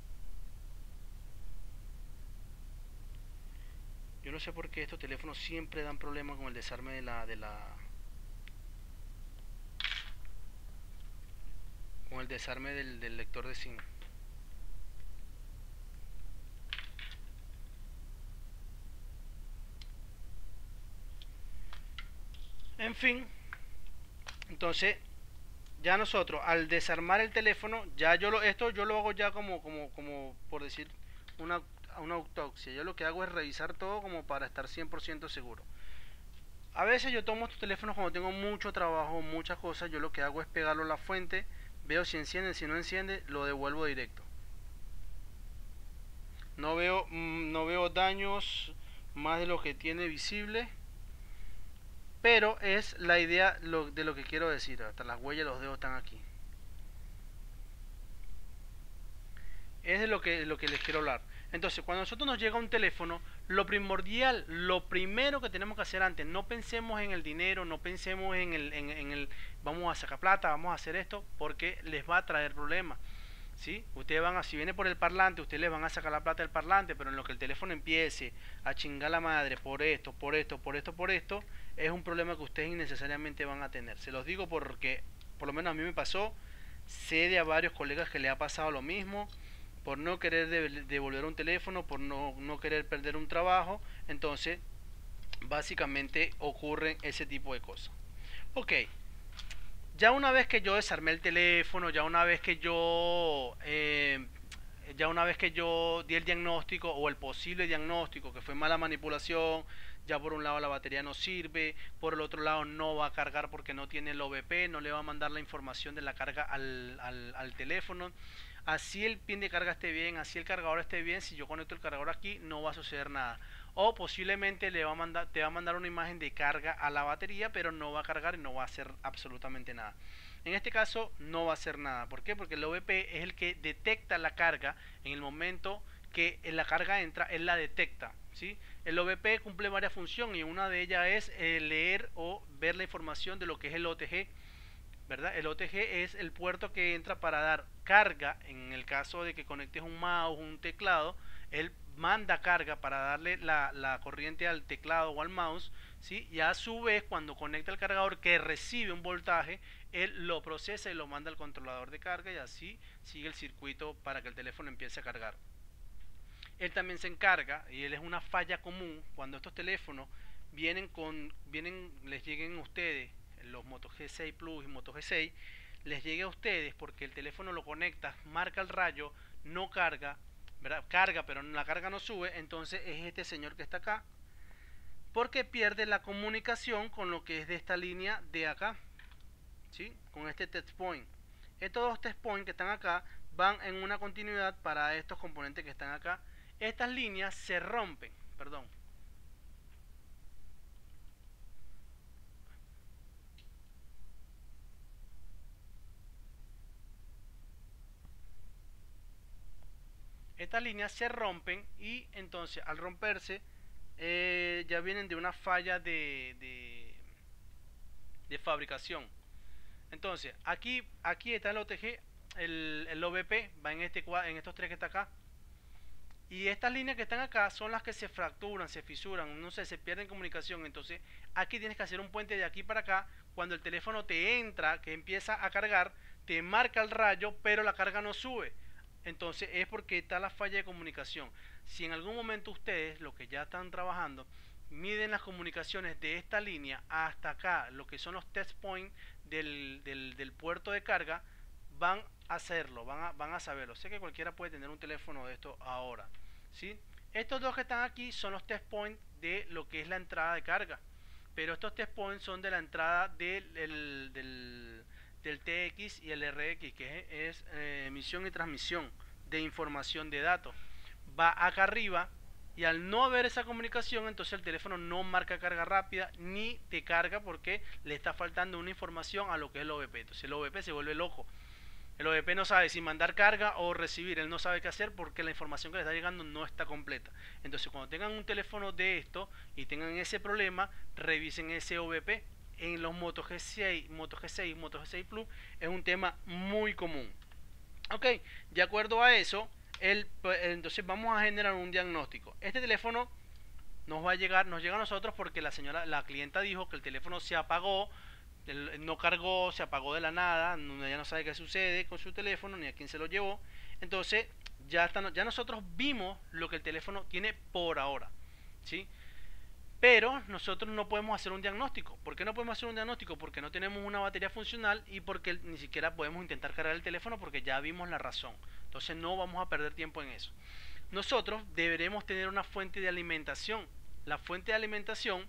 Yo no sé por qué estos teléfonos siempre dan problemas con el desarme con el desarme del lector de SIM. En fin, entonces ya nosotros al desarmar el teléfono, ya esto yo lo hago ya como por decir una autopsia. Yo lo que hago es revisar todo como para estar 100% seguro. A veces yo tomo estos teléfonos cuando tengo mucho trabajo, muchas cosas, yo lo que hago es pegarlo a la fuente, veo si enciende, si no enciende, lo devuelvo directo. No veo daños más de lo que tiene visible, pero es la idea de lo que quiero decir. Hasta las huellas de los dedos están aquí. Es de lo que les quiero hablar. Entonces, cuando a nosotros nos llega un teléfono, lo primordial, lo primero que tenemos que hacer antes, no pensemos en el dinero, no pensemos en el vamos a sacar plata, vamos a hacer esto, porque les va a traer problemas. ¿Sí? Ustedes van a, si viene por el parlante, ustedes les van a sacar la plata del parlante, pero en lo que el teléfono empiece a chingar la madre por esto, por esto, por esto, por esto, es un problema que ustedes innecesariamente van a tener. Se los digo porque, por lo menos a mí me pasó, sé de a varios colegas que le ha pasado lo mismo, por no querer devolver un teléfono, por no querer perder un trabajo, entonces básicamente ocurren ese tipo de cosas. Ok, ya una vez que yo desarmé el teléfono, ya una vez que yo di el diagnóstico o el posible diagnóstico, que fue mala manipulación, ya por un lado la batería no sirve, por el otro lado no va a cargar porque no tiene el OBP, no le va a mandar la información de la carga al teléfono. Así el pin de carga esté bien, así el cargador esté bien, si yo conecto el cargador aquí no va a suceder nada. O posiblemente te va a mandar una imagen de carga a la batería, pero no va a cargar y no va a hacer absolutamente nada. En este caso no va a hacer nada. ¿Por qué? Porque el OBP es el que detecta la carga en el momento que la carga entra, él la detecta. ¿Sí? El OBP cumple varias funciones y una de ellas es leer o ver la información de lo que es el OTG. ¿Verdad? El OTG es el puerto que entra para dar carga. En el caso de que conectes un mouse, un teclado, él manda carga para darle la corriente al teclado o al mouse, ¿sí? Y a su vez, cuando conecta el cargador que recibe un voltaje, él lo procesa y lo manda al controlador de carga y así sigue el circuito para que el teléfono empiece a cargar. Él también se encarga, y él es una falla común, cuando estos teléfonos les lleguen a ustedes, los Moto G6 Plus y Moto G6, les llegue a ustedes porque el teléfono lo conecta, marca el rayo, no carga, ¿verdad? Carga, pero la carga no sube, entonces es este señor que está acá, porque pierde la comunicación con lo que es de esta línea de acá, ¿sí? Con este test point. Estos dos test points que están acá van en una continuidad para estos componentes que están acá. Estas líneas se rompen, perdón. Estas líneas se rompen y entonces al romperse ya vienen de una falla de fabricación. Entonces aquí está el OTG, el OBP va en estos tres que está acá. Y estas líneas que están acá son las que se fracturan, se fisuran, no sé, se pierden comunicación. Entonces aquí tienes que hacer un puente de aquí para acá. Cuando el teléfono te entra, que empieza a cargar, te marca el rayo, pero la carga no sube. Entonces es porque está la falla de comunicación. Si en algún momento ustedes, los que ya están trabajando, miden las comunicaciones de esta línea hasta acá, lo que son los test points del puerto de carga, van a hacerlo, van a saberlo. Sé que cualquiera puede tener un teléfono de esto ahora, ¿sí? Estos dos que están aquí son los test points de lo que es la entrada de carga, pero estos test points son de la entrada del TX y el RX, que es emisión y transmisión de información de datos. Va acá arriba y al no haber esa comunicación, entonces el teléfono no marca carga rápida ni te carga porque le está faltando una información a lo que es el OBP. Entonces el OBP se vuelve loco. El OBP no sabe si mandar carga o recibir, él no sabe qué hacer porque la información que le está llegando no está completa. Entonces cuando tengan un teléfono de esto y tengan ese problema, revisen ese OBP. En los Moto G6, Moto G6, Moto G6 Plus es un tema muy común. Ok, de acuerdo a eso, entonces vamos a generar un diagnóstico. Este teléfono nos llega a nosotros porque la clienta dijo que el teléfono se apagó, no cargó, se apagó de la nada, ya no sabe qué sucede con su teléfono ni a quién se lo llevó. Entonces ya nosotros vimos lo que el teléfono tiene por ahora, ¿sí? Pero nosotros no podemos hacer un diagnóstico. ¿Por qué no podemos hacer un diagnóstico? Porque no tenemos una batería funcional y porque ni siquiera podemos intentar cargar el teléfono porque ya vimos la razón. Entonces no vamos a perder tiempo en eso. Nosotros deberemos tener una fuente de alimentación. La fuente de alimentación,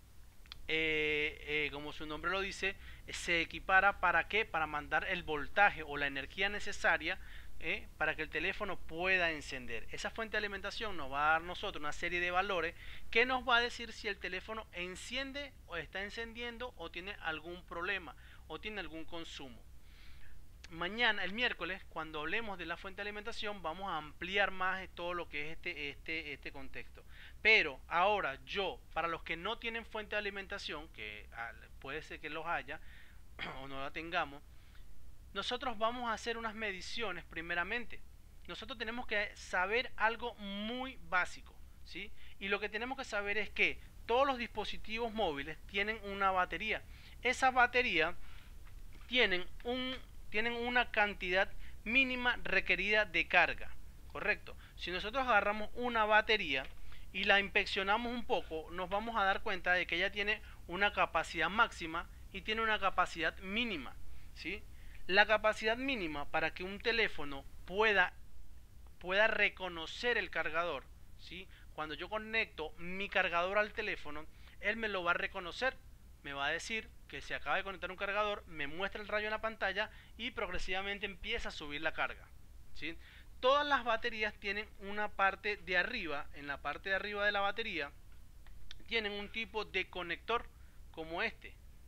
como su nombre lo dice, se equipara ¿para qué? Para mandar el voltaje o la energía necesaria para que el teléfono pueda encender. Esa fuente de alimentación nos va a dar nosotros una serie de valores que nos va a decir si el teléfono enciende o está encendiendo o tiene algún problema o tiene algún consumo. Mañana, el miércoles, cuando hablemos de la fuente de alimentación, vamos a ampliar más todo lo que es este contexto. Pero ahora yo, para los que no tienen fuente de alimentación, que puede ser que los haya o no la tengamos, nosotros vamos a hacer unas mediciones primeramente. Nosotros tenemos que saber algo muy básico, ¿sí? Y lo que tenemos que saber es que todos los dispositivos móviles tienen una batería. Esa batería tienen una cantidad mínima requerida de carga, ¿correcto? Si nosotros agarramos una batería y la inspeccionamos un poco, nos vamos a dar cuenta de que ella tiene una capacidad máxima y tiene una capacidad mínima, ¿sí? La capacidad mínima para que un teléfono pueda reconocer el cargador, ¿sí? Cuando yo conecto mi cargador al teléfono, él me lo va a reconocer, me va a decir que se acaba de conectar un cargador, me muestra el rayo en la pantalla y progresivamente empieza a subir la carga, ¿sí? Todas las baterías tienen una parte de arriba, en la parte de arriba de la batería, tienen un tipo de conector como este.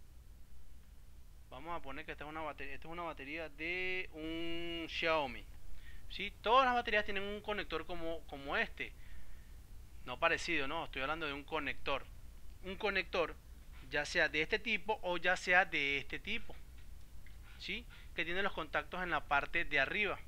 Vamos a poner que esta es una batería de un Xiaomi, ¿sí? Todas las baterías tienen un conector como este. No parecido, no, estoy hablando de un conector. Un conector ya sea de este tipo o ya sea de este tipo, ¿sí? Que tiene los contactos en la parte de arriba.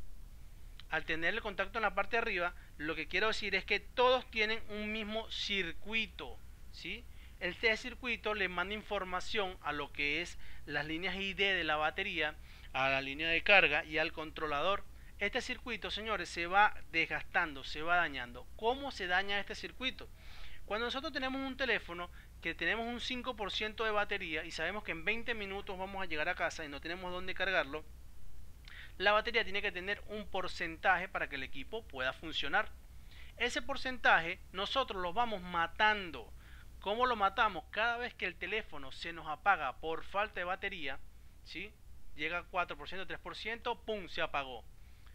Al tener el contacto en la parte de arriba, lo que quiero decir es que todos tienen un mismo circuito, ¿sí? Este circuito le manda información a lo que es las líneas ID de la batería, a la línea de carga y al controlador. Este circuito, señores, se va desgastando, se va dañando. ¿Cómo se daña este circuito? Cuando nosotros tenemos un teléfono que tenemos un 5% de batería y sabemos que en 20 minutos vamos a llegar a casa y no tenemos dónde cargarlo, la batería tiene que tener un porcentaje para que el equipo pueda funcionar. Ese porcentaje nosotros lo vamos matando. ¿Cómo lo matamos? Cada vez que el teléfono se nos apaga por falta de batería, ¿sí? Llega a 4%, 3%, ¡pum!, se apagó.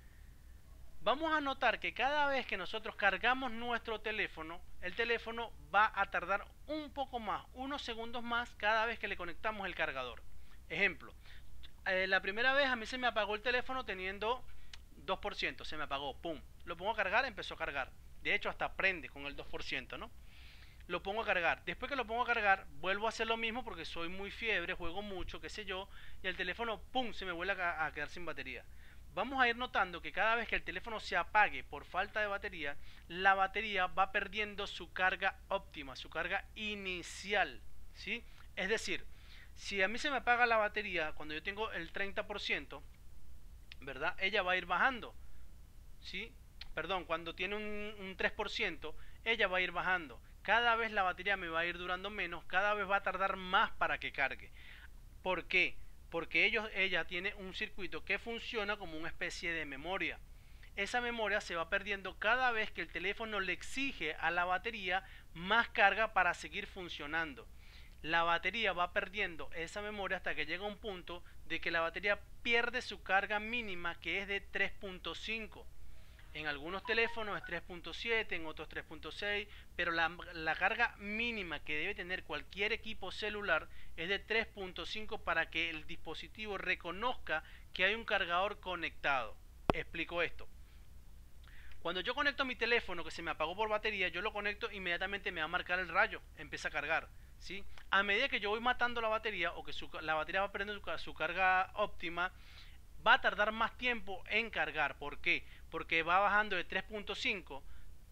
Vamos a notar que cada vez que nosotros cargamos nuestro teléfono, el teléfono va a tardar un poco más, unos segundos más cada vez que le conectamos el cargador. Ejemplo, la primera vez a mí se me apagó el teléfono teniendo 2%, se me apagó, ¡pum! Lo pongo a cargar, empezó a cargar. De hecho, hasta prende con el 2%, ¿no? Lo pongo a cargar. Después que lo pongo a cargar, vuelvo a hacer lo mismo porque soy muy fiebre, juego mucho, qué sé yo, y el teléfono, ¡pum!, se me vuelve a quedar sin batería. Vamos a ir notando que cada vez que el teléfono se apague por falta de batería, la batería va perdiendo su carga óptima, su carga inicial, ¿sí? Es decir, si a mí se me apaga la batería cuando yo tengo el 30%, ¿verdad? Ella va a ir bajando, ¿sí? Perdón, cuando tiene un 3%, ella va a ir bajando. Cada vez la batería me va a ir durando menos, cada vez va a tardar más para que cargue. ¿Por qué? Porque ella tiene un circuito que funciona como una especie de memoria. Esa memoria se va perdiendo cada vez que el teléfono le exige a la batería más carga para seguir funcionando. La batería va perdiendo esa memoria hasta que llega un punto de que la batería pierde su carga mínima, que es de 3.5. En algunos teléfonos es 3.7, en otros 3.6, pero la carga mínima que debe tener cualquier equipo celular es de 3.5 para que el dispositivo reconozca que hay un cargador conectado. Explico esto. Cuando yo conecto mi teléfono que se me apagó por batería, yo lo conecto, inmediatamente me va a marcar el rayo, empieza a cargar, ¿sí? A medida que yo voy matando la batería o que la batería va perdiendo su carga óptima, va a tardar más tiempo en cargar. ¿Por qué? Porque va bajando de 3.5,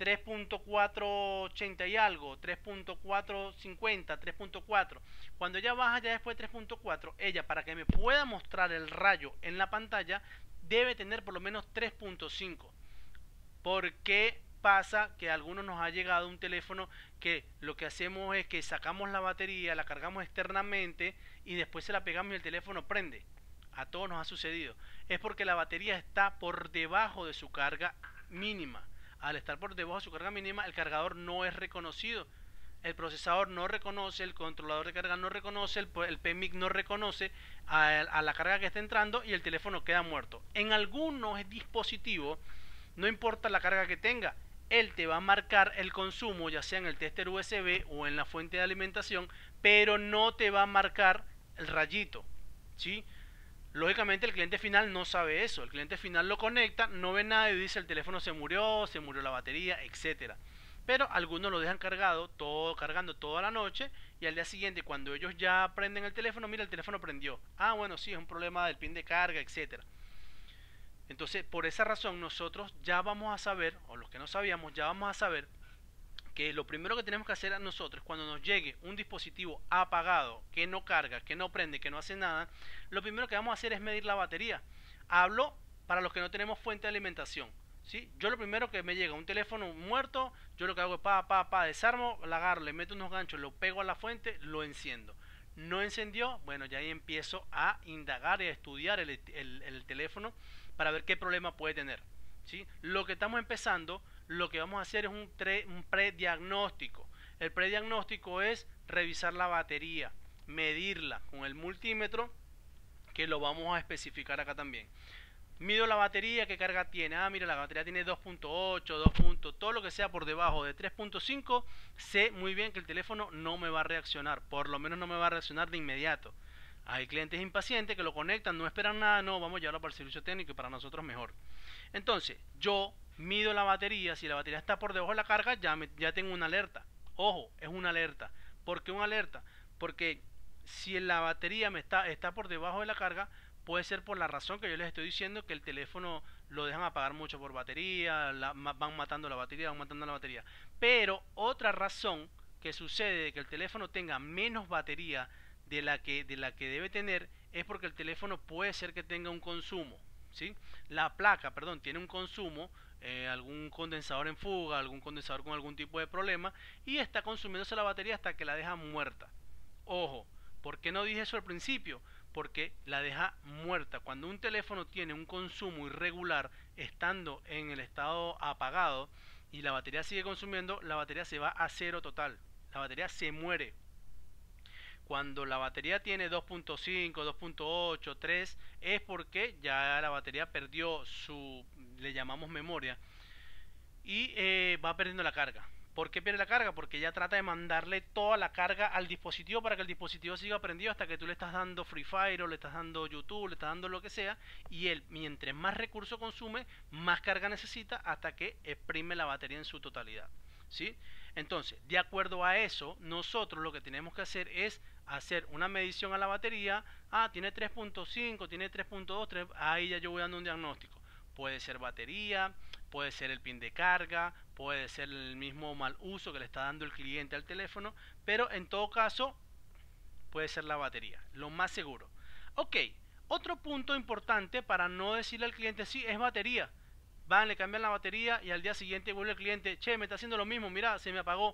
3.480 y algo, 3.450, 3.4. Cuando ya baja ya después de 3.4, ella, para que me pueda mostrar el rayo en la pantalla, debe tener por lo menos 3.5. ¿Por qué pasa que a algunos nos ha llegado un teléfono que lo que hacemos es que sacamos la batería, la cargamos externamente y después se la pegamos y el teléfono prende? A todos nos ha sucedido. Es porque la batería está por debajo de su carga mínima. Al estar por debajo de su carga mínima, el cargador no es reconocido. el procesador no reconoce, el controlador de carga no reconoce, el PMIC no reconoce a la carga que está entrando y el teléfono queda muerto. En algunos dispositivos, no importa la carga que tenga, él te va a marcar el consumo, ya sea en el tester USB o en la fuente de alimentación, pero no te va a marcar el rayito, ¿sí? Lógicamente el cliente final no sabe eso, el cliente final lo conecta, no ve nada y dice el teléfono se murió la batería, etcétera. Pero algunos lo dejan cargando toda la noche y al día siguiente cuando ellos ya prenden el teléfono, mira el teléfono prendió. Ah, bueno, sí, es un problema del pin de carga, etcétera. Entonces, por esa razón nosotros ya vamos a saber, o los que no sabíamos, ya vamos a saber que lo primero que tenemos que hacer a nosotros cuando nos llegue un dispositivo apagado, que no carga, que no prende, que no hace nada, lo primero que vamos a hacer es medir la batería. Hablo para los que no tenemos fuente de alimentación. ¿Sí? Yo lo primero que me llega un teléfono muerto, yo lo que hago es desarmo, la agarro, le meto unos ganchos, lo pego a la fuente, lo enciendo. No encendió, bueno, ya ahí empiezo a indagar y a estudiar el teléfono para ver qué problema puede tener. ¿Sí? Lo que estamos empezando, lo que vamos a hacer es un prediagnóstico. El prediagnóstico es revisar la batería, medirla con el multímetro, que lo vamos a especificar acá también. Mido la batería, qué carga tiene. Ah, mira, la batería tiene 2.8, 2. Todo lo que sea por debajo de 3.5, sé muy bien que el teléfono no me va a reaccionar. Por lo menos no me va a reaccionar de inmediato. Hay clientes impacientes que lo conectan, no esperan nada, no, vamos a llevarlo para el servicio técnico y para nosotros mejor. Entonces, yo mido la batería, si la batería está por debajo de la carga, ya tengo una alerta. Ojo, es una alerta. ¿Por qué una alerta? Porque si la batería está por debajo de la carga, puede ser por la razón que yo les estoy diciendo, que el teléfono lo dejan apagar mucho por batería, van matando la batería, van matando la batería. Pero otra razón que sucede de que el teléfono tenga menos batería de la que debe tener es porque el teléfono puede ser que tenga un consumo. ¿Sí? La placa, perdón, tiene un consumo, algún condensador en fuga, algún condensador con algún tipo de problema y está consumiéndose la batería hasta que la deja muerta. Ojo, ¿por qué no dije eso al principio? Porque la deja muerta. Cuando un teléfono tiene un consumo irregular estando en el estado apagado y la batería sigue consumiendo, la batería se va a cero total. La batería se muere. Cuando la batería tiene 2.5, 2.8, 3, es porque ya la batería perdió le llamamos memoria, y va perdiendo la carga. ¿Por qué pierde la carga? Porque ella trata de mandarle toda la carga al dispositivo para que el dispositivo siga prendido hasta que tú le estás dando Free Fire o le estás dando YouTube, le estás dando lo que sea, y él, mientras más recursos consume, más carga necesita hasta que exprime la batería en su totalidad. ¿Sí? Entonces, de acuerdo a eso, nosotros lo que tenemos que hacer es hacer una medición a la batería. Ah, tiene 3.5, tiene 3.2, ahí ya yo voy dando un diagnóstico. Puede ser batería, puede ser el pin de carga, puede ser el mismo mal uso que le está dando el cliente al teléfono, pero en todo caso puede ser la batería, lo más seguro. Ok, otro punto importante para no decirle al cliente, sí, es batería. Van, le cambian la batería y al día siguiente vuelve el cliente, che, me está haciendo lo mismo, mira, se me apagó.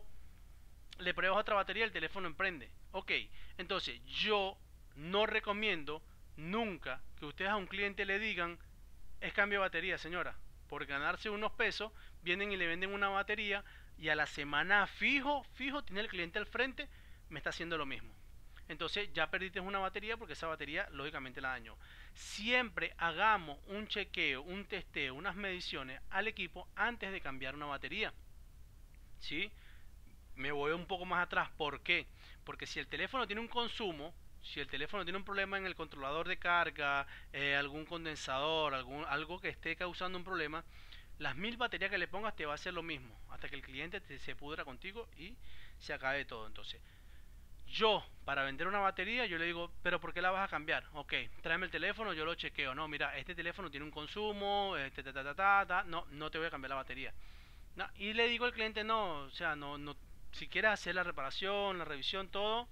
Le pruebas otra batería, el teléfono emprende. Ok, entonces yo no recomiendo nunca que ustedes a un cliente le digan, es cambio de batería, señora. Por ganarse unos pesos, vienen y le venden una batería y a la semana fijo, tiene el cliente al frente, me está haciendo lo mismo. Entonces ya perdiste una batería porque esa batería lógicamente la dañó. Siempre hagamos un chequeo, un testeo, unas mediciones al equipo antes de cambiar una batería. ¿Sí? Me voy un poco más atrás. ¿Por qué? Porque si el teléfono tiene un consumo, si el teléfono tiene un problema en el controlador de carga, algún condensador, algo que esté causando un problema, las 1000 baterías que le pongas te va a hacer lo mismo, hasta que el cliente se pudra contigo y se acabe todo. Entonces, yo, para vender una batería, yo le digo, pero ¿por qué la vas a cambiar? Ok, tráeme el teléfono, yo lo chequeo. No, mira, este teléfono tiene un consumo, no, no te voy a cambiar la batería. No, y le digo al cliente, no, o sea, no, si quieres hacer la reparación, la revisión, todo,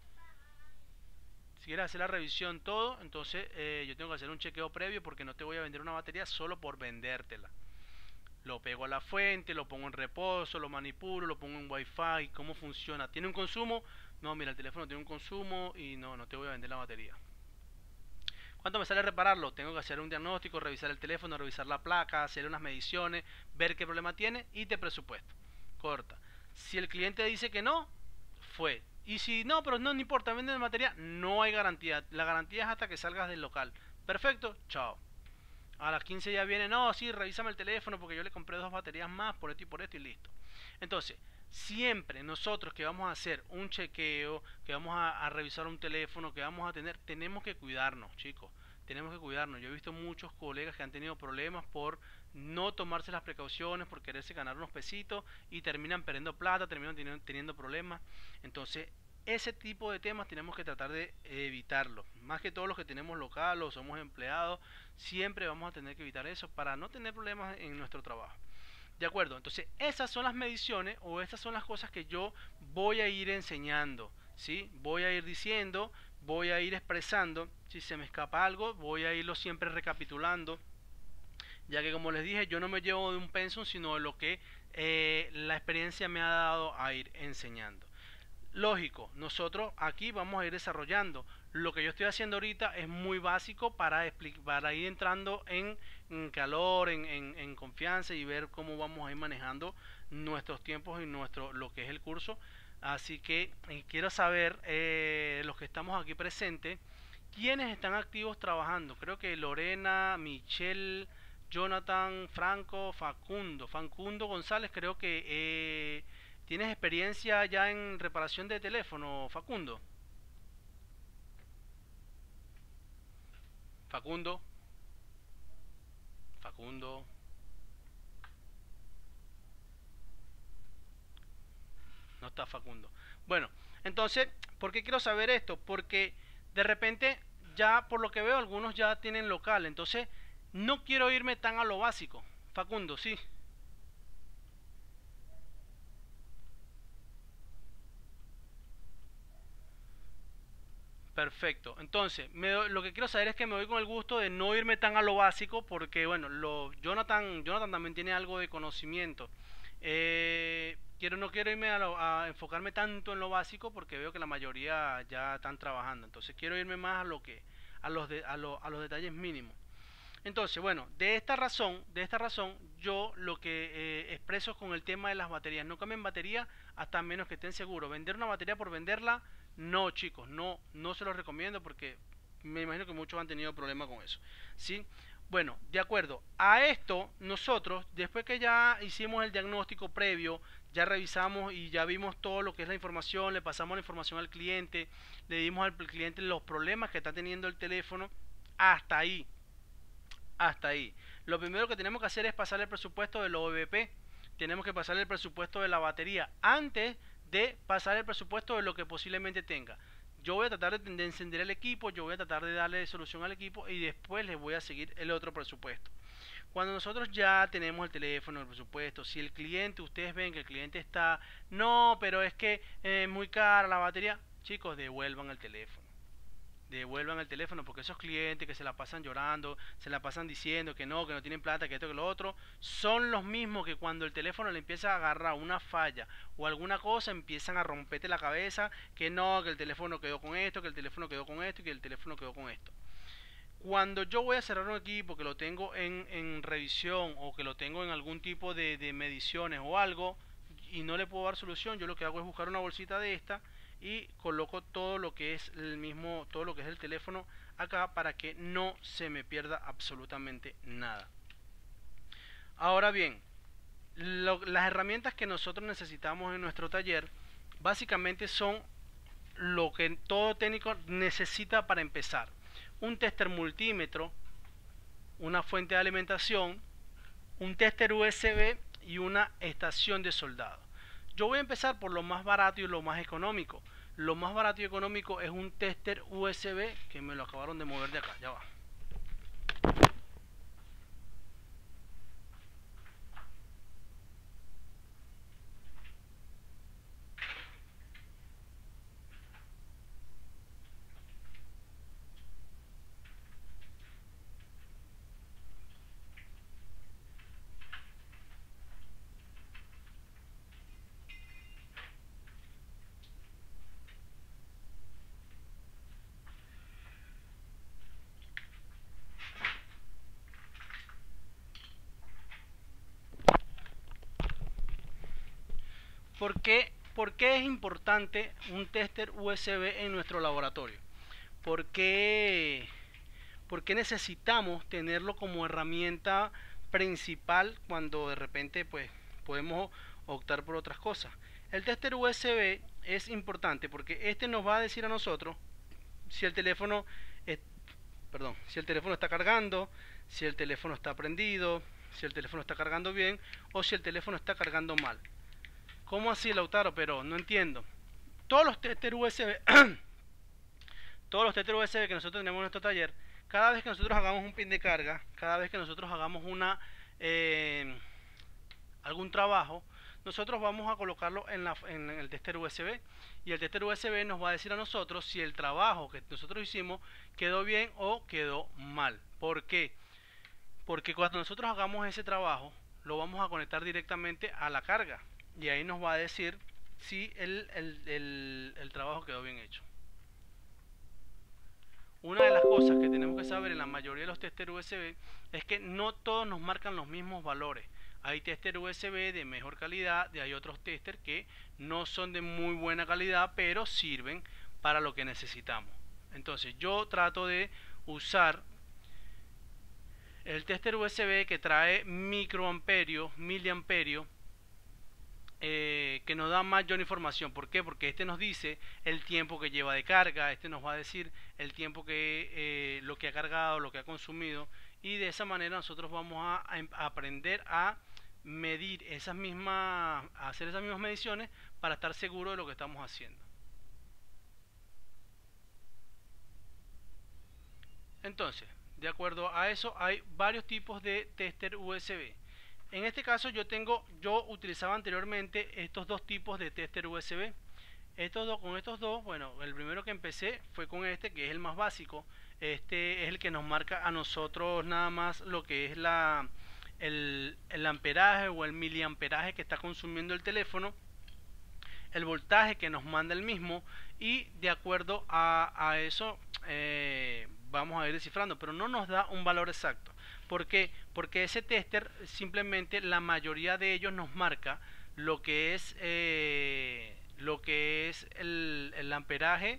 si quieres hacer la revisión, todo, entonces yo tengo que hacer un chequeo previo porque no te voy a vender una batería solo por vendértela. Lo pego a la fuente, lo pongo en reposo, lo manipulo, lo pongo en wifi, cómo funciona. ¿Tiene un consumo? No, mira, el teléfono tiene un consumo y no te voy a vender la batería. ¿Cuánto me sale repararlo? Tengo que hacer un diagnóstico, revisar el teléfono, revisar la placa, hacer unas mediciones, ver qué problema tiene y te presupuesto. Corta. Si el cliente dice que no, fue. Y si no, pero no importa, venden la batería, no hay garantía. La garantía es hasta que salgas del local. Perfecto, chao. A las 15 ya viene, no, sí, revísame el teléfono porque yo le compré 2 baterías más por esto y listo. Entonces, siempre nosotros que vamos a hacer un chequeo, que vamos a revisar un teléfono, que vamos a tener, tenemos que cuidarnos, chicos. Tenemos que cuidarnos. Yo he visto muchos colegas que han tenido problemas por no tomarse las precauciones, por quererse ganar unos pesitos y terminan perdiendo plata, terminan teniendo problemas. Entonces, ese tipo de temas tenemos que tratar de evitarlo. Más que todos los que tenemos local o somos empleados, siempre vamos a tener que evitar eso para no tener problemas en nuestro trabajo. De acuerdo, entonces esas son las mediciones o esas son las cosas que yo voy a ir enseñando, ¿sí? Voy a ir diciendo, voy a ir expresando, si se me escapa algo, voy a irlo siempre recapitulando, ya que como les dije, yo no me llevo de un pensum, sino de lo que la experiencia me ha dado a ir enseñando. Lógico, nosotros aquí vamos a ir desarrollando. Lo que yo estoy haciendo ahorita es muy básico para ir entrando en calor, en confianza y ver cómo vamos a ir manejando nuestros tiempos y lo que es el curso. Así que quiero saber, los que estamos aquí presentes, quiénes están activos trabajando. Creo que Lorena, Michelle, Jonathan, Franco, Facundo González, creo que tienes experiencia ya en reparación de teléfono, Facundo. Facundo, Facundo. No está Facundo. Bueno, entonces, ¿por qué quiero saber esto? Porque de repente, ya por lo que veo, algunos ya tienen local. Entonces, no quiero irme tan a lo básico. Facundo, sí. Perfecto. Entonces, lo que quiero saber es que me doy con el gusto de no irme tan a lo básico porque, bueno, Jonathan también tiene algo de conocimiento. No quiero irme a enfocarme tanto en lo básico porque veo que la mayoría ya están trabajando. Entonces, quiero irme más a lo que, a los detalles mínimos. Entonces, bueno, de esta razón, yo lo que expreso con el tema de las baterías, no cambien batería hasta menos que estén seguros. Vender una batería por venderla, no, chicos, no se los recomiendo porque me imagino que muchos han tenido problemas con eso, ¿sí? Bueno, de acuerdo. A esto, nosotros, después que ya hicimos el diagnóstico previo, ya revisamos y ya vimos todo lo que es la información, le pasamos la información al cliente, le dimos al cliente los problemas que está teniendo el teléfono, hasta ahí. Hasta ahí. Lo primero que tenemos que hacer es pasar el presupuesto del OVP. Tenemos que pasar el presupuesto de la batería antes de pasar el presupuesto de lo que posiblemente tenga. Yo voy a tratar de encender el equipo, yo voy a tratar de darle solución al equipo y después les voy a seguir el otro presupuesto. Cuando nosotros ya tenemos el teléfono, el presupuesto, si el cliente, ustedes ven que el cliente está, no, pero es que es muy cara la batería, chicos, devuelvan el teléfono, devuelvan el teléfono, porque esos clientes que se la pasan llorando, se la pasan diciendo que no tienen plata, que esto, que lo otro, son los mismos que cuando el teléfono le empieza a agarrar una falla o alguna cosa, empiezan a romperte la cabeza, que no, que el teléfono quedó con esto, que el teléfono quedó con esto y que el teléfono quedó con esto. Cuando yo voy a cerrar un equipo que lo tengo en revisión o que lo tengo en algún tipo de mediciones o algo y no le puedo dar solución, yo lo que hago es buscar una bolsita de esta y coloco todo lo que es todo lo que es el teléfono acá para que no se me pierda absolutamente nada. Ahora bien, las herramientas que nosotros necesitamos en nuestro taller básicamente son lo que todo técnico necesita para empezar: un tester multímetro, una fuente de alimentación, un tester USB y una estación de soldado. Yo voy a empezar por lo más barato y lo más económico. Lo más barato y económico es un tester USB, que me lo acabaron de mover de acá, ya va. ¿Por qué ¿Por qué es importante un tester USB en nuestro laboratorio? ¿Por qué, por qué necesitamos tenerlo como herramienta principal cuando de repente pues podemos optar por otras cosas? El tester USB es importante porque este nos va a decir a nosotros si el teléfono es, si el teléfono está cargando, si el teléfono está prendido, si el teléfono está cargando bien o si el teléfono está cargando mal. ¿Cómo así, Lautaro? Pero no entiendo. Todos los tester USB, todos los tester USB que nosotros tenemos en nuestro taller, cada vez que nosotros hagamos un pin de carga, cada vez que nosotros hagamos algún trabajo, nosotros vamos a colocarlo en el tester USB y el tester USB nos va a decir a nosotros si el trabajo que nosotros hicimos quedó bien o quedó mal. ¿Por qué? Porque cuando nosotros hagamos ese trabajo lo vamos a conectar directamente a la carga y ahí nos va a decir si el trabajo quedó bien hecho. Una de las cosas que tenemos que saber en la mayoría de los tester USB es que no todos nos marcan los mismos valores. Hay tester USB de mejor calidad y hay otros tester que no son de muy buena calidad, pero sirven para lo que necesitamos. Entonces yo trato de usar el tester USB que trae microamperios, miliamperios, que nos da mayor información. ¿Por qué? Porque este nos dice el tiempo que lleva de carga, este nos va a decir el tiempo que lo que ha cargado, lo que ha consumido, y de esa manera nosotros vamos a aprender a medir esas mismas, a hacer esas mismas mediciones para estar seguros de lo que estamos haciendo. Entonces, de acuerdo a eso, hay varios tipos de tester USB. En este caso yo utilizaba anteriormente estos dos tipos de tester USB. Con estos dos, bueno, el primero que empecé fue con este, que es el más básico. Este es el que nos marca a nosotros nada más lo que es el amperaje o el miliamperaje que está consumiendo el teléfono, el voltaje que nos manda el mismo, y de acuerdo a eso vamos a ir descifrando, pero no nos da un valor exacto. ¿Por qué? Porque ese tester simplemente la mayoría de ellos nos marca lo que es el amperaje.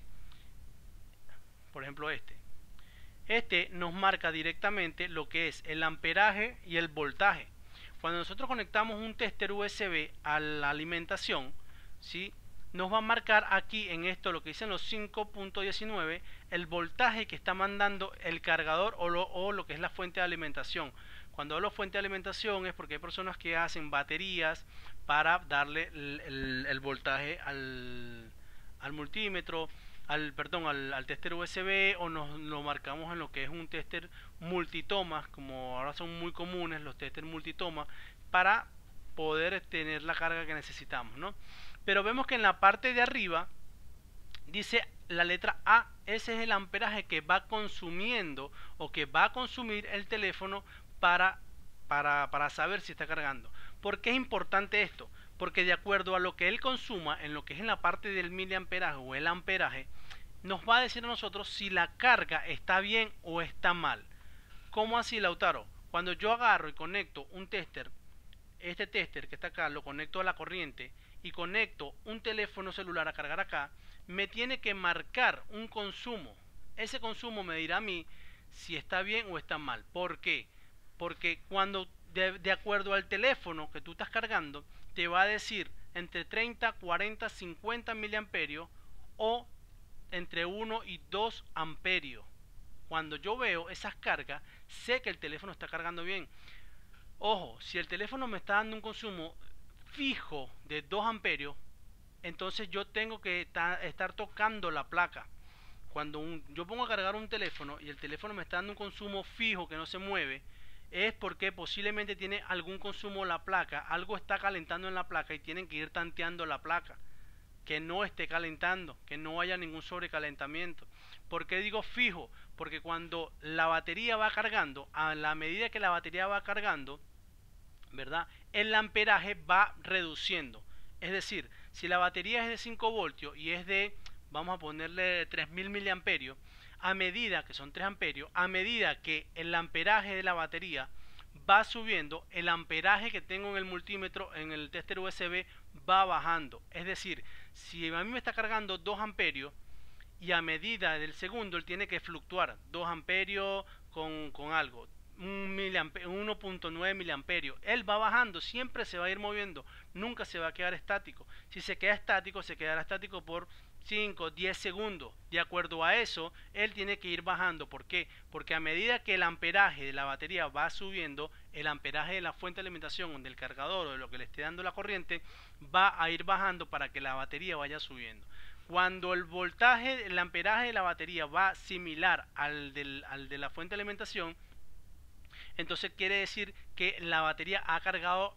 Por ejemplo, este nos marca directamente lo que es el amperaje y el voltaje. Cuando nosotros conectamos un tester USB a la alimentación, ¿sí?, nos va a marcar aquí en esto lo que dicen los 5.19 el voltaje que está mandando el cargador o lo que es la fuente de alimentación. Cuando hablo de fuente de alimentación es porque hay personas que hacen baterías para darle el voltaje al multímetro, al tester USB, o nos lo marcamos en lo que es un tester multitomas, como ahora son muy comunes los tester multitomas, para poder tener la carga que necesitamos, ¿no? Pero vemos que en la parte de arriba dice la letra A, ese es el amperaje que va consumiendo o que va a consumir el teléfono para saber si está cargando. ¿Por qué es importante esto? Porque de acuerdo a lo que él consuma, en lo que es en la parte del miliamperaje o el amperaje, nos va a decir a nosotros si la carga está bien o está mal. ¿Cómo así, Lautaro? Cuando yo agarro y conecto un tester, este tester que está acá, lo conecto a la corriente y conecto un teléfono celular a cargar acá, me tiene que marcar un consumo. Ese consumo me dirá a mí si está bien o está mal. ¿Por qué? Porque cuando de acuerdo al teléfono que tú estás cargando, te va a decir entre 30, 40, 50 miliamperios o entre 1 y 2 amperios. Cuando yo veo esas cargas, sé que el teléfono está cargando bien. Ojo, si el teléfono me está dando un consumo fijo de 2 amperios, entonces yo tengo que estar tocando la placa. Cuando yo pongo a cargar un teléfono y el teléfono me está dando un consumo fijo que no se mueve, es porque posiblemente tiene algún consumo la placa, algo está calentando en la placa y tienen que ir tanteando la placa, que no esté calentando, que no haya ningún sobrecalentamiento. ¿Por qué digo fijo? Porque cuando la batería va cargando, a la medida que la batería va cargando, ¿verdad?, el amperaje va reduciendo. Es decir, si la batería es de 5 voltios y es de, vamos a ponerle 3000 miliamperios, a medida que son 3 amperios, a medida que el amperaje de la batería va subiendo, el amperaje que tengo en el multímetro, en el tester USB, va bajando. Es decir, si a mí me está cargando 2 amperios, y a medida del segundo él tiene que fluctuar 2 amperios con algo, 1.9 miliamperios, él va bajando, siempre se va a ir moviendo, nunca se va a quedar estático. Si se queda estático, se quedará estático por 5, 10 segundos. De acuerdo a eso, él tiene que ir bajando. ¿Por qué? Porque a medida que el amperaje de la batería va subiendo, el amperaje de la fuente de alimentación, del cargador o de lo que le esté dando la corriente, va a ir bajando para que la batería vaya subiendo. Cuando el voltaje, el amperaje de la batería va similar al de la fuente de alimentación, entonces quiere decir que la batería ha cargado,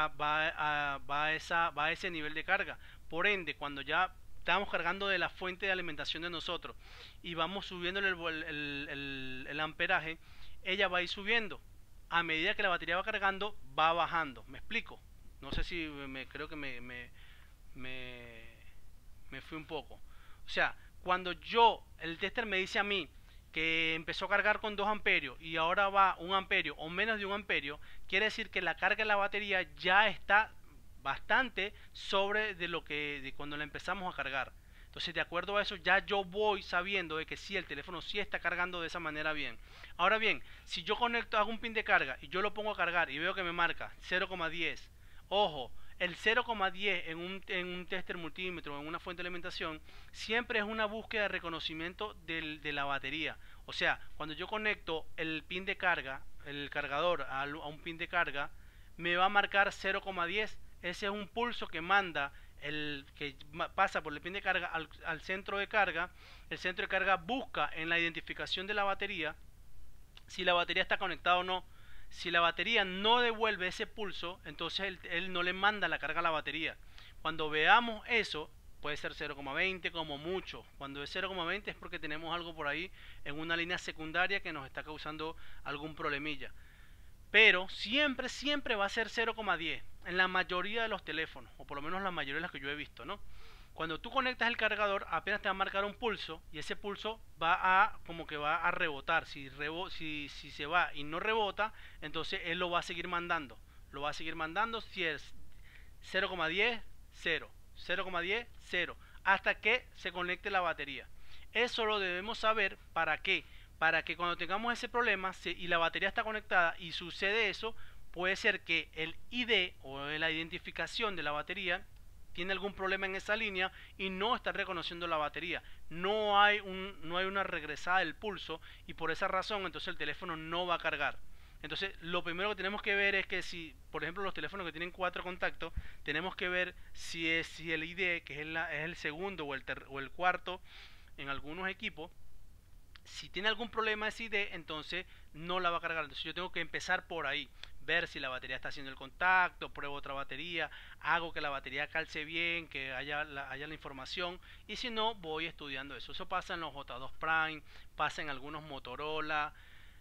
va a ese nivel de carga. Por ende, cuando ya estamos cargando de la fuente de alimentación de nosotros y vamos subiendo el amperaje, ella va a ir subiendo. A medida que la batería va cargando, va bajando. ¿Me explico? No sé si creo que me, me fui un poco. O sea, cuando el tester me dice a mí que empezó a cargar con 2 amperios y ahora va 1 amperio o menos de 1 amperio, quiere decir que la carga de la batería ya está bastante sobre de cuando la empezamos a cargar. Entonces, de acuerdo a eso, ya yo voy sabiendo de que sí, el teléfono sí está cargando de esa manera bien. Ahora bien, si yo conecto, hago un pin de carga y yo lo pongo a cargar y veo que me marca 0,10, ojo, el 0,10 en un tester multímetro, en una fuente de alimentación, siempre es una búsqueda de reconocimiento de la batería. O sea, cuando yo conecto el pin de carga, el cargador a un pin de carga, me va a marcar 0,10. Ese es un pulso que manda que pasa por el pin de carga al centro de carga. El centro de carga busca en la identificación de la batería si la batería está conectada o no. Si la batería no devuelve ese pulso, entonces él no le manda la carga a la batería. Cuando veamos eso, puede ser 0,20 como mucho. Cuando es 0,20 es porque tenemos algo por ahí en una línea secundaria que nos está causando algún problemilla. Pero siempre, siempre va a ser 0,10 en la mayoría de los teléfonos, o por lo menos la mayoría de los que yo he visto, ¿no? Cuando tú conectas el cargador, apenas te va a marcar un pulso y ese pulso como que va a rebotar. Si se va y no rebota, entonces él lo va a seguir mandando. Lo va a seguir mandando si es 0,10, 0, 0,10, 0, hasta que se conecte la batería. Eso lo debemos saber. ¿Para qué? Para que cuando tengamos ese problema y la batería está conectada y sucede eso, puede ser que el ID o la identificación de la batería tiene algún problema en esa línea y no está reconociendo la batería. No hay una regresada del pulso y por esa razón entonces el teléfono no va a cargar. Entonces lo primero que tenemos que ver es que si, por ejemplo, los teléfonos que tienen 4 contactos, tenemos que ver si el ID, que es el segundo o el cuarto en algunos equipos, si tiene algún problema ese ID, entonces no la va a cargar. Entonces yo tengo que empezar por ahí, ver si la batería está haciendo el contacto, pruebo otra batería, hago que la batería calce bien, que haya la información, y si no, voy estudiando eso. Eso pasa en los J2 Prime, pasa en algunos Motorola,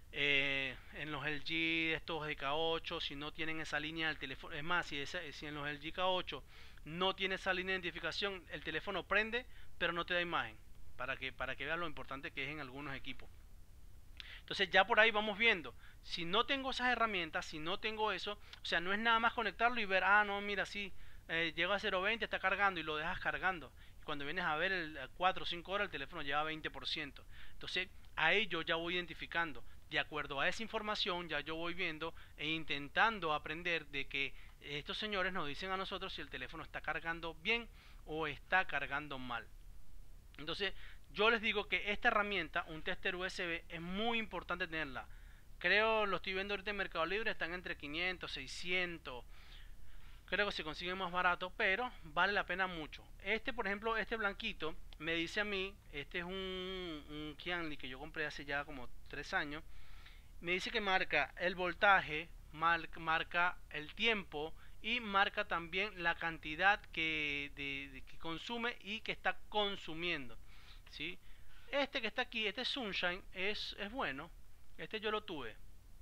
en los LG, estos de K8, si no tienen esa línea del teléfono, es más, si en los LG K8 no tiene esa línea de identificación, el teléfono prende, pero no te da imagen, para que veas lo importante que es en algunos equipos. Entonces ya por ahí vamos viendo. Si no tengo esas herramientas, si no tengo eso, o sea, no es nada más conectarlo y ver, ah, no, mira, sí, llega a 0.20, está cargando y lo dejas cargando. Y cuando vienes a ver 4 o 5 horas, el teléfono lleva 20%. Entonces ahí yo ya voy identificando. De acuerdo a esa información, ya yo voy viendo e intentando aprender de que estos señores nos dicen a nosotros si el teléfono está cargando bien o está cargando mal. Entonces, yo les digo que esta herramienta, un tester USB, es muy importante tenerla. Creo, lo estoy viendo ahorita en Mercado Libre, están entre 500, 600. Creo que se consigue más barato, pero vale la pena mucho. Este, por ejemplo, este blanquito, me dice a mí, este es un Kianli que yo compré hace ya como 3 años. Me dice que marca el voltaje, marca el tiempo y marca también la cantidad que consume y que está consumiendo, ¿sí? Este que está aquí, este Sunshine, es bueno. Este yo lo tuve.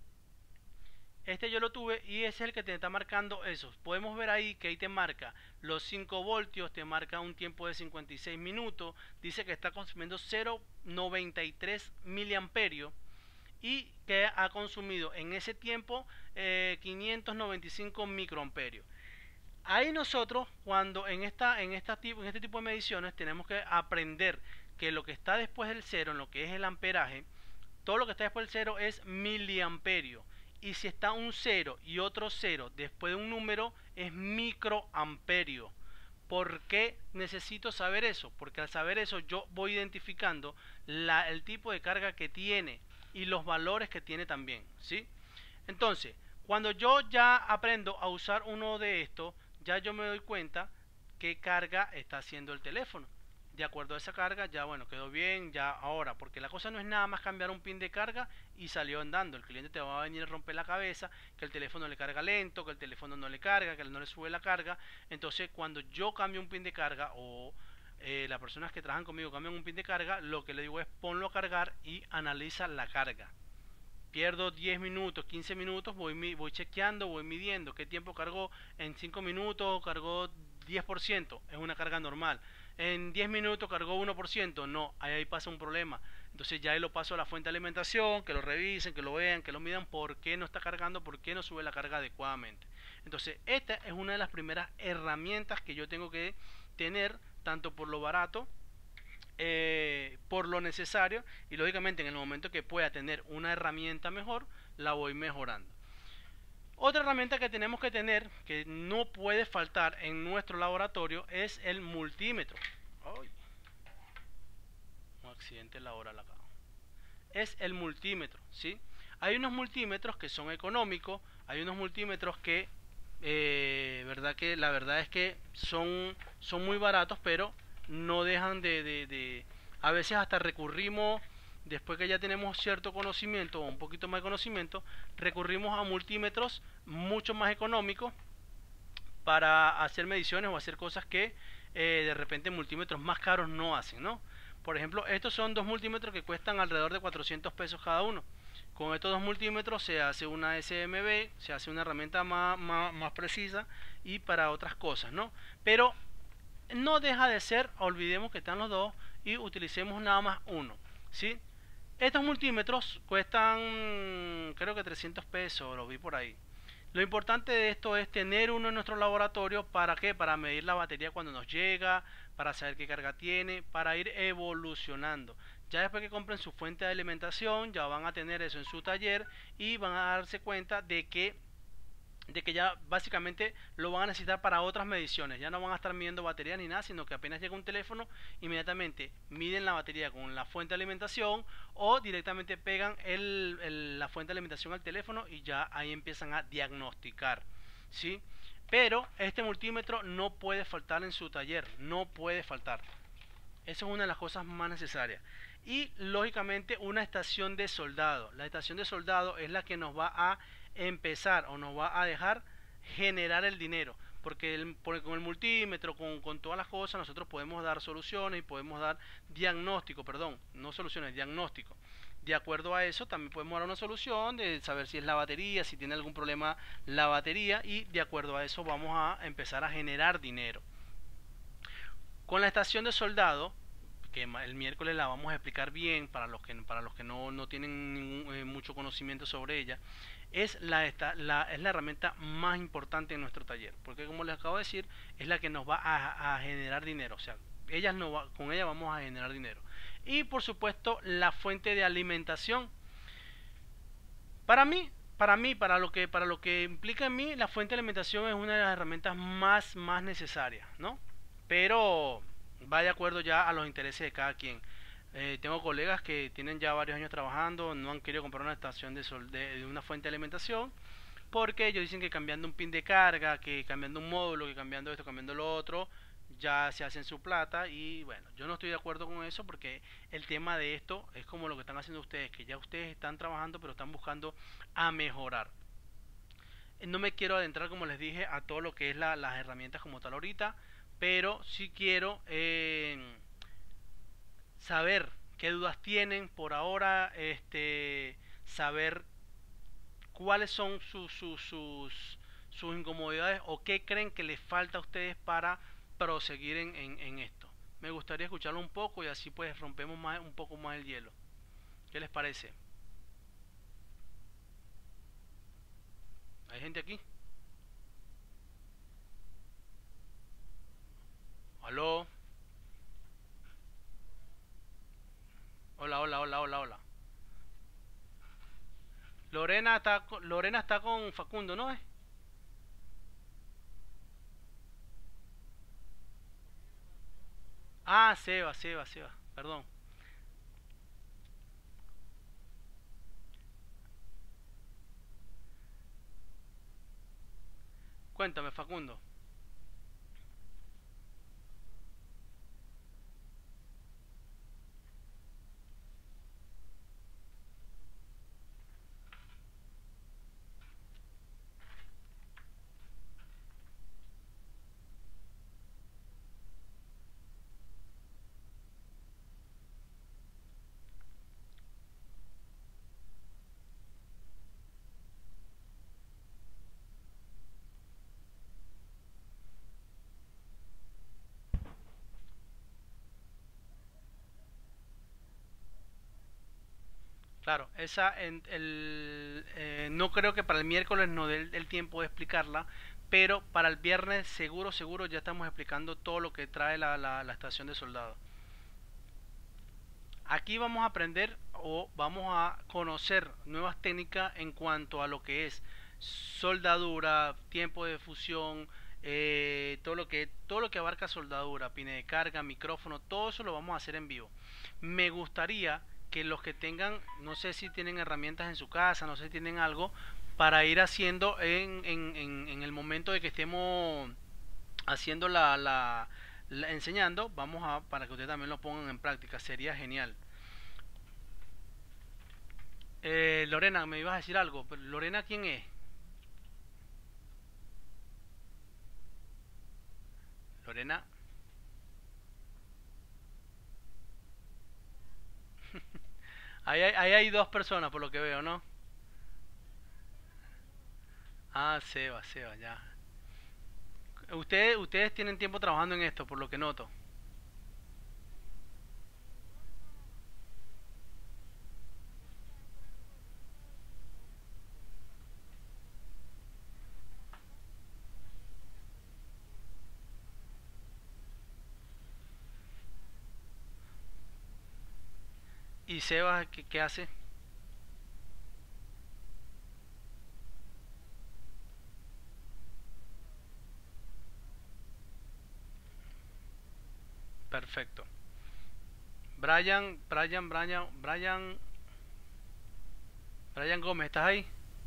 Este yo lo tuve y ese es el que te está marcando eso. Podemos ver ahí que ahí te marca los 5 voltios, te marca un tiempo de 56 minutos. Dice que está consumiendo 0,93 miliamperios. y que ha consumido en ese tiempo 595 microamperios. Ahí nosotros, cuando en este tipo de mediciones, tenemos que aprender que lo que está después del cero, en lo que es el amperaje, todo lo que está después del cero es miliamperio. Y si está un cero y otro cero después de un número, es microamperio. ¿Por qué necesito saber eso? Porque al saber eso yo voy identificando el tipo de carga que tiene y los valores que tiene también, ¿sí? Entonces, cuando yo ya aprendo a usar uno de estos, ya yo me doy cuenta qué carga está haciendo el teléfono. De acuerdo a esa carga, ya bueno, quedó bien, ya ahora, porque la cosa no es nada más cambiar un pin de carga y salió andando. El cliente te va a venir a romper la cabeza, que el teléfono le carga lento, que el teléfono no le carga, que no le sube la carga. Entonces, cuando yo cambio un pin de carga o las personas que trabajan conmigo cambian un pin de carga, lo que le digo es ponlo a cargar y analiza la carga. Pierdo 10 minutos, 15 minutos, voy chequeando, voy midiendo qué tiempo cargó. En 5 minutos cargó 10%, es una carga normal. En 10 minutos cargó 1%, no, ahí pasa un problema. Entonces ya ahí lo paso a la fuente de alimentación, que lo revisen, que lo vean, que lo midan, por qué no está cargando, por qué no sube la carga adecuadamente. Entonces esta es una de las primeras herramientas que yo tengo que tener, tanto por lo barato, por lo necesario, y lógicamente en el momento que pueda tener una herramienta mejor, la voy mejorando. Otra herramienta que tenemos que tener, que no puede faltar en nuestro laboratorio, es el multímetro. ¡Ay! Un accidente laboral acá. Es el multímetro, ¿sí? Hay unos multímetros que son económicos, hay unos multímetros que la verdad es que son muy baratos, pero no dejan a veces hasta recurrimos, después que ya tenemos cierto conocimiento o un poquito más de conocimiento, recurrimos a multímetros mucho más económicos para hacer mediciones o hacer cosas que de repente multímetros más caros no hacen, ¿no? Por ejemplo, estos son dos multímetros que cuestan alrededor de 400 pesos cada uno. Con estos dos multímetros se hace una SMB, se hace una herramienta más precisa y para otras cosas, ¿no? Pero no deja de ser, olvidemos que están los dos y utilicemos nada más uno, ¿sí? Estos multímetros cuestan creo que 300 pesos, lo vi por ahí. Lo importante de esto es tener uno en nuestro laboratorio. ¿Para qué? Para medir la batería cuando nos llega, para saber qué carga tiene, para ir evolucionando. Ya después que compren su fuente de alimentación, ya van a tener eso en su taller y van a darse cuenta de que ya básicamente lo van a necesitar para otras mediciones. Ya no van a estar midiendo batería ni nada, sino que apenas llega un teléfono, inmediatamente miden la batería con la fuente de alimentación o directamente pegan la fuente de alimentación al teléfono y ya ahí empiezan a diagnosticar, ¿sí? Pero este multímetro no puede faltar en su taller, no puede faltar. Esa es una de las cosas más necesarias. Y lógicamente una estación de soldado. La estación de soldado es la que nos va a empezar o nos va a dejar generar el dinero. Porque con el multímetro, con todas las cosas, nosotros podemos dar soluciones y podemos dar diagnóstico, perdón, no soluciones, diagnóstico. De acuerdo a eso también podemos dar una solución de saber si es la batería, si tiene algún problema la batería, y de acuerdo a eso vamos a empezar a generar dinero. Con la estación de soldado, que el miércoles la vamos a explicar bien para los que no tienen mucho conocimiento sobre ella, es la herramienta más importante en nuestro taller, porque como les acabo de decir, es la que nos va a generar dinero. O sea, con ella vamos a generar dinero. Y por supuesto la fuente de alimentación. Para lo que implica en mí, la fuente de alimentación es una de las herramientas más necesarias, ¿no? Pero va de acuerdo ya a los intereses de cada quien. Tengo colegas que tienen ya varios años trabajando, no han querido comprar una estación de una fuente de alimentación, porque ellos dicen que cambiando un pin de carga, que cambiando un módulo, que cambiando esto, cambiando lo otro, ya se hacen su plata. Y bueno, yo no estoy de acuerdo con eso, porque el tema de esto es como lo que están haciendo ustedes, que ya ustedes están trabajando pero están buscando a mejorar. No me quiero adentrar, como les dije, a todo lo que es las herramientas como tal ahorita, pero sí quiero saber qué dudas tienen por ahora, saber cuáles son sus incomodidades o qué creen que les falta a ustedes para proseguir en esto. Me gustaría escucharlo un poco y así pues rompemos un poco más el hielo. ¿Qué les parece? ¿Hay gente aquí? ¿Aló? Hola, hola, hola, hola, hola. Lorena está con Facundo, ¿no es? Ah, Seba, perdón. Cuéntame, Facundo. Claro, no creo que para el miércoles no dé el tiempo de explicarla, pero para el viernes seguro, seguro ya estamos explicando todo lo que trae la estación de soldado. Aquí vamos a aprender o vamos a conocer nuevas técnicas en cuanto a lo que es soldadura, tiempo de fusión, todo lo que abarca soldadura, pine de carga, micrófono, todo eso lo vamos a hacer en vivo. Me gustaría que los que tengan, no sé si tienen herramientas en su casa, no sé si tienen algo, para ir haciendo en el momento de que estemos haciendo enseñando, vamos a, para que ustedes también lo pongan en práctica, sería genial. Lorena, me ibas a decir algo, pero Lorena, ¿quién es? Lorena, ahí hay dos personas por lo que veo, ¿no? Ah, Seba, ya. Ustedes tienen tiempo trabajando en esto, por lo que noto. ¿Y Seba qué hace? Perfecto. Brian Gómez, ¿estás ahí?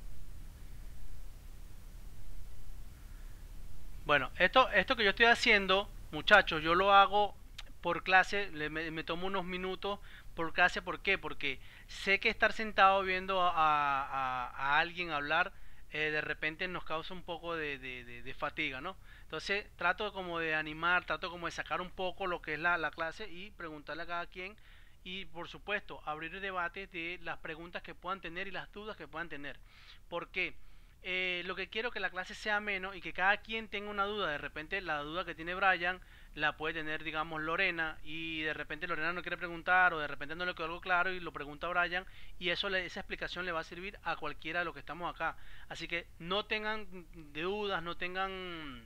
Bueno, esto que yo estoy haciendo, muchachos, yo lo hago por clase, me tomo unos minutos por clase, ¿por qué? Porque sé que estar sentado viendo a alguien hablar, de repente nos causa un poco de fatiga, ¿no? Entonces trato como de animar, trato como de sacar un poco lo que es la clase y preguntarle a cada quien y por supuesto abrir debates de las preguntas que puedan tener y las dudas que puedan tener. ¿Por qué? Lo que quiero es que la clase sea menos y que cada quien tenga una duda. De repente la duda que tiene Brian la puede tener, digamos, Lorena y de repente Lorena no quiere preguntar o de repente no le quedó algo claro y lo pregunta a Brian y esa explicación le va a servir a cualquiera de los que estamos acá. Así que no tengan dudas, no tengan,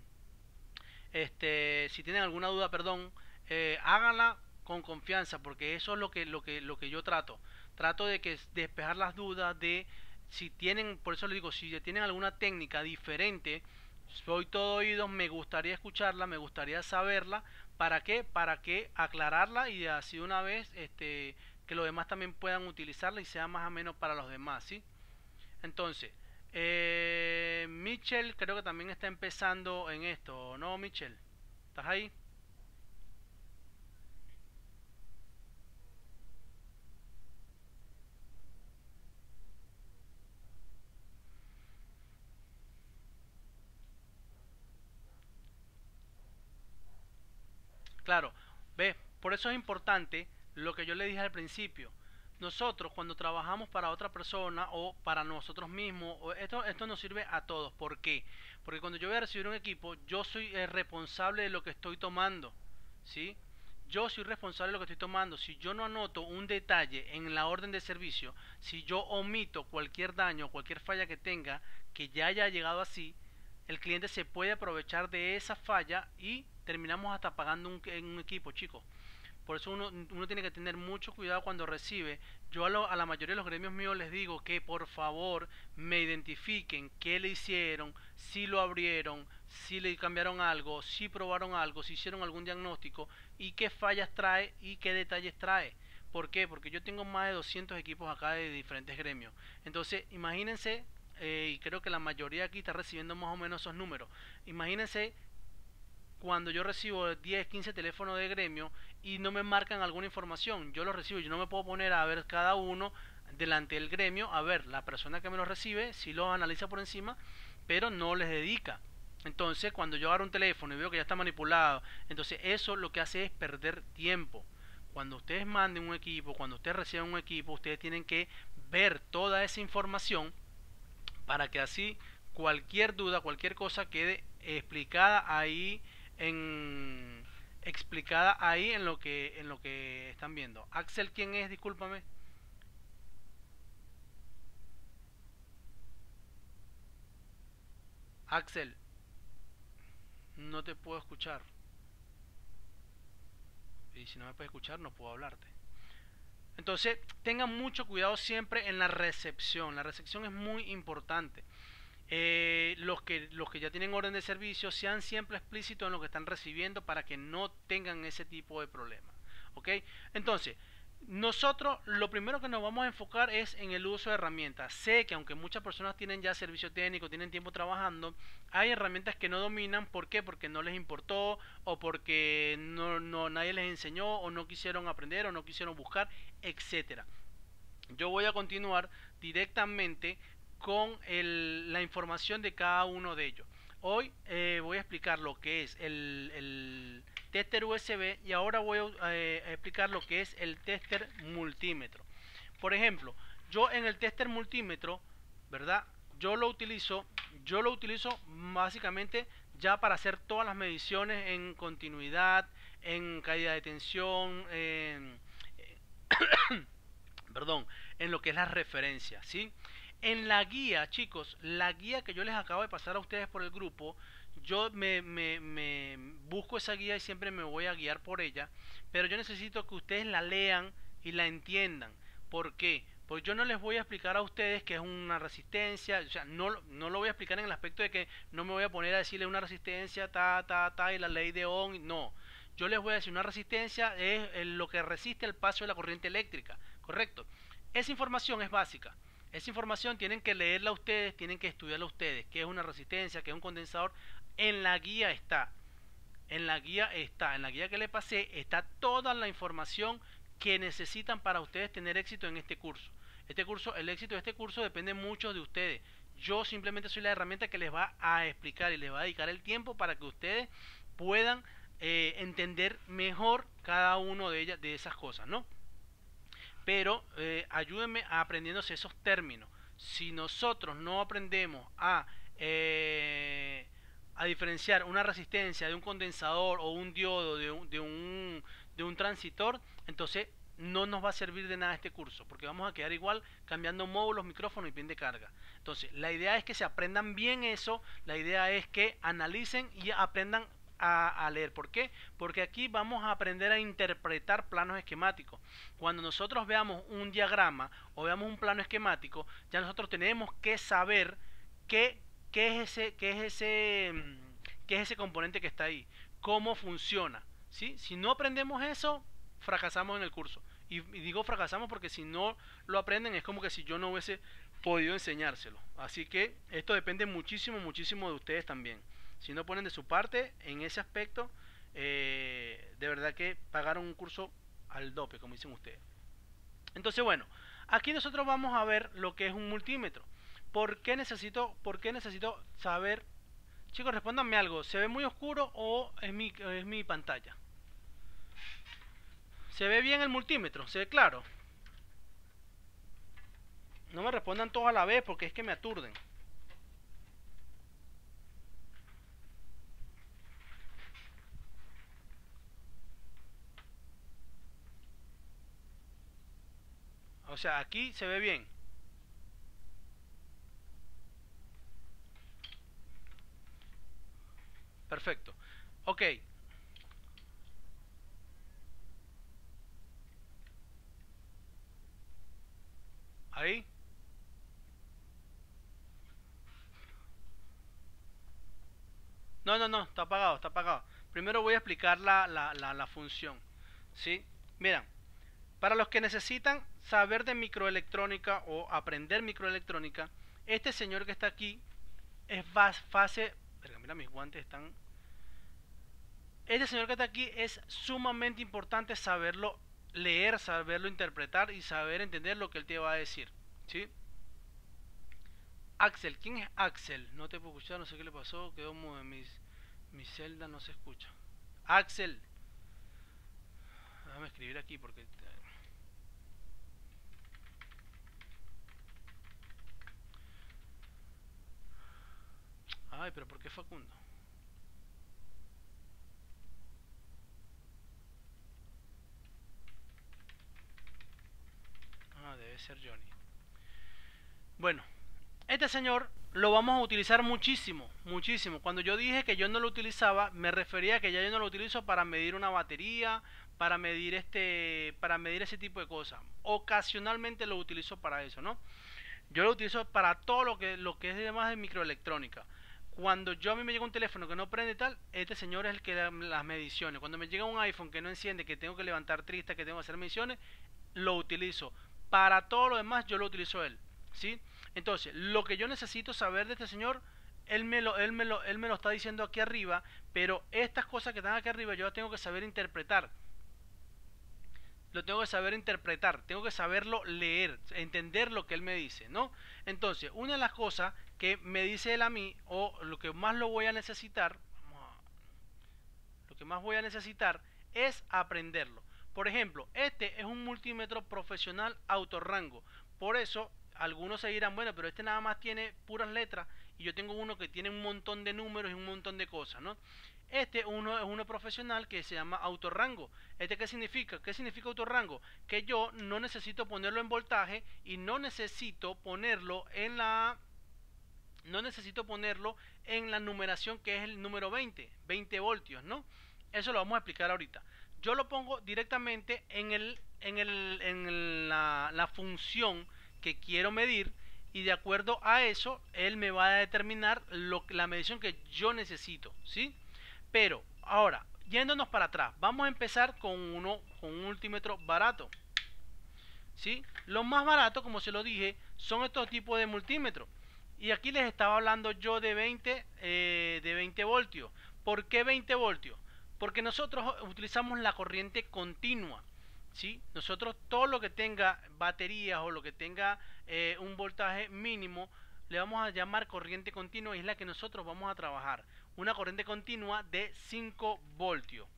si tienen alguna duda, perdón, háganla con confianza porque eso es lo que yo trato. Trato de que despejar las dudas de si tienen, por eso le digo, si tienen alguna técnica diferente, soy todo oídos, me gustaría escucharla, me gustaría saberla, ¿para qué? Para que aclararla y así una vez que los demás también puedan utilizarla y sea más o menos para los demás, ¿sí? Entonces, Mitchell creo que también está empezando en esto, ¿no, Mitchell? ¿Estás ahí? Claro, ve, por eso es importante lo que yo le dije al principio. Nosotros cuando trabajamos para otra persona o para nosotros mismos, esto nos sirve a todos. ¿Por qué? Porque cuando yo voy a recibir un equipo, yo soy el responsable de lo que estoy tomando, ¿sí? yo soy responsable de lo que estoy tomando. Si yo no anoto un detalle en la orden de servicio, si yo omito cualquier daño, cualquier falla que tenga, que ya haya llegado así, el cliente se puede aprovechar de esa falla y terminamos hasta pagando en un equipo, chicos. Por eso uno tiene que tener mucho cuidado cuando recibe. Yo a la mayoría de los gremios míos les digo que por favor me identifiquen qué le hicieron, si lo abrieron, si le cambiaron algo, si probaron algo, si hicieron algún diagnóstico y qué fallas trae y qué detalles trae. ¿Por qué? Porque yo tengo más de 200 equipos acá de diferentes gremios. Entonces, imagínense, y creo que la mayoría aquí está recibiendo más o menos esos números. Imagínense cuando yo recibo 10, 15 teléfonos de gremio y no me marcan alguna información, yo los recibo, yo no me puedo poner a ver cada uno delante del gremio, a ver, la persona que me los recibe, si los analiza por encima, pero no les dedica. Entonces, cuando yo agarro un teléfono y veo que ya está manipulado, entonces eso lo que hace es perder tiempo. Cuando ustedes manden un equipo, cuando ustedes reciban un equipo, ustedes tienen que ver toda esa información para que así cualquier duda, cualquier cosa quede en explicada ahí en lo que están viendo. Axel, ¿quién es? Discúlpame. Axel, no te puedo escuchar. Y si no me puedes escuchar, no puedo hablarte. Entonces, tengan mucho cuidado siempre en la recepción. La recepción es muy importante. Los que ya tienen orden de servicio sean siempre explícitos en lo que están recibiendo para que no tengan ese tipo de problemas. ¿Ok? Entonces, nosotros lo primero que nos vamos a enfocar es en el uso de herramientas. Sé que aunque muchas personas tienen ya servicio técnico, tienen tiempo trabajando, hay herramientas que no dominan. ¿Por qué? Porque no les importó o porque nadie les enseñó o no quisieron aprender o no quisieron buscar, etcétera. Yo voy a continuar directamente con la información de cada uno de ellos. Hoy voy a explicar lo que es el tester USB y ahora voy a explicar lo que es el tester multímetro. Por ejemplo, yo en el tester multímetro, ¿verdad? Yo lo utilizo básicamente ya para hacer todas las mediciones en continuidad, en caída de tensión, perdón, en lo que es la referencia, ¿sí? En la guía, chicos, la guía que yo les acabo de pasar a ustedes por el grupo, yo me busco esa guía y siempre me voy a guiar por ella, pero yo necesito que ustedes la lean y la entiendan. ¿Por qué? Pues yo no les voy a explicar a ustedes que es una resistencia, o sea, no lo voy a explicar en el aspecto de que no me voy a poner a decirle una resistencia, y la ley de Ohm, no. Yo les voy a decir una resistencia es lo que resiste el paso de la corriente eléctrica, ¿correcto? Esa información es básica. Esa información tienen que leerla ustedes, tienen que estudiarla ustedes, qué es una resistencia, qué es un condensador. En la guía está, en la guía que le pasé está toda la información que necesitan para ustedes tener éxito en este curso. El éxito de este curso depende mucho de ustedes. Yo simplemente soy la herramienta que les va a explicar y les va a dedicar el tiempo para que ustedes puedan entender mejor cada uno de ellas, de esas cosas, ¿no? Pero ayúdenme a aprendiéndose esos términos. Si nosotros no aprendemos a diferenciar una resistencia de un condensador o un diodo de un transitor, entonces no nos va a servir de nada este curso, porque vamos a quedar igual cambiando módulos, micrófonos y pin de carga. Entonces, la idea es que se aprendan bien eso, la idea es que analicen y aprendan a leer. ¿Por qué? Porque aquí vamos a aprender a interpretar planos esquemáticos. Cuando nosotros veamos un diagrama o veamos un plano esquemático, ya nosotros tenemos que saber qué es ese componente que está ahí, cómo funciona. ¿Sí? Si no aprendemos eso, fracasamos en el curso. Y digo fracasamos porque si no lo aprenden es como que si yo no hubiese podido enseñárselo. Así que esto depende muchísimo, muchísimo de ustedes también. Si no ponen de su parte en ese aspecto, de verdad que pagaron un curso al dope, como dicen ustedes. Entonces, bueno, aquí nosotros vamos a ver lo que es un multímetro. Por qué necesito saber? Chicos, respóndanme algo. ¿Se ve muy oscuro o es mi pantalla? ¿Se ve bien el multímetro? ¿Se ve claro? No me respondan todos a la vez porque es que me aturden. O sea, aquí se ve bien. Perfecto. Ok. Ahí. No, no, no, está apagado, está apagado. Primero voy a explicar la función. ¿Sí? Miren, para los que necesitan saber de microelectrónica o aprender microelectrónica, este señor que está aquí es fase... Mira, mis guantes están... Este señor que está aquí es sumamente importante saberlo leer, saberlo interpretar y saber entender lo que él te va a decir. ¿Sí? Axel, ¿quién es Axel? No te puedo escuchar, no sé qué le pasó, quedó como en mi celda, no se escucha. Axel, déjame escribir aquí porque... Ay, pero ¿por qué Facundo? Ah, debe ser Johnny. Bueno, este señor lo vamos a utilizar muchísimo, muchísimo. Cuando yo dije que yo no lo utilizaba, me refería a que ya yo no lo utilizo para medir una batería, para medir ese tipo de cosas. Ocasionalmente lo utilizo para eso, ¿no? Yo lo utilizo para todo lo que es demás de microelectrónica. Cuando yo a mí me llega un teléfono que no prende tal, este señor es el que da las mediciones. Cuando me llega un iPhone que no enciende, que tengo que levantar triste, que tengo que hacer mediciones, lo utilizo. Para todo lo demás yo lo utilizo él, ¿sí? Entonces, lo que yo necesito saber de este señor, él me lo está diciendo aquí arriba, pero estas cosas que están aquí arriba yo las tengo que saber interpretar. Lo tengo que saber interpretar, tengo que saberlo leer, entender lo que él me dice, ¿no? Entonces, una de las cosas que me dice él a mí, o lo que más lo voy a necesitar, lo que más voy a necesitar es aprenderlo. Por ejemplo, este es un multímetro profesional autorrango. Por eso, algunos se dirán, bueno, pero este nada más tiene puras letras y yo tengo uno que tiene un montón de números y un montón de cosas, ¿no? Este uno es uno profesional que se llama autorrango. ¿Este qué significa? ¿Qué significa autorrango? Que yo no necesito ponerlo en voltaje y no necesito ponerlo en la numeración que es el número 20 voltios, ¿no? Eso lo vamos a explicar ahorita. Yo lo pongo directamente en la función que quiero medir y de acuerdo a eso él me va a determinar la medición que yo necesito, ¿sí? Pero ahora, yéndonos para atrás, vamos a empezar con un multímetro barato, ¿sí? Lo más barato, como se lo dije, son estos tipos de multímetros. Y aquí les estaba hablando yo de 20 voltios. ¿Por qué 20 voltios? Porque nosotros utilizamos la corriente continua, ¿sí? Nosotros todo lo que tenga baterías o lo que tenga un voltaje mínimo, le vamos a llamar corriente continua y es la que nosotros vamos a trabajar. Una corriente continua de 5 voltios.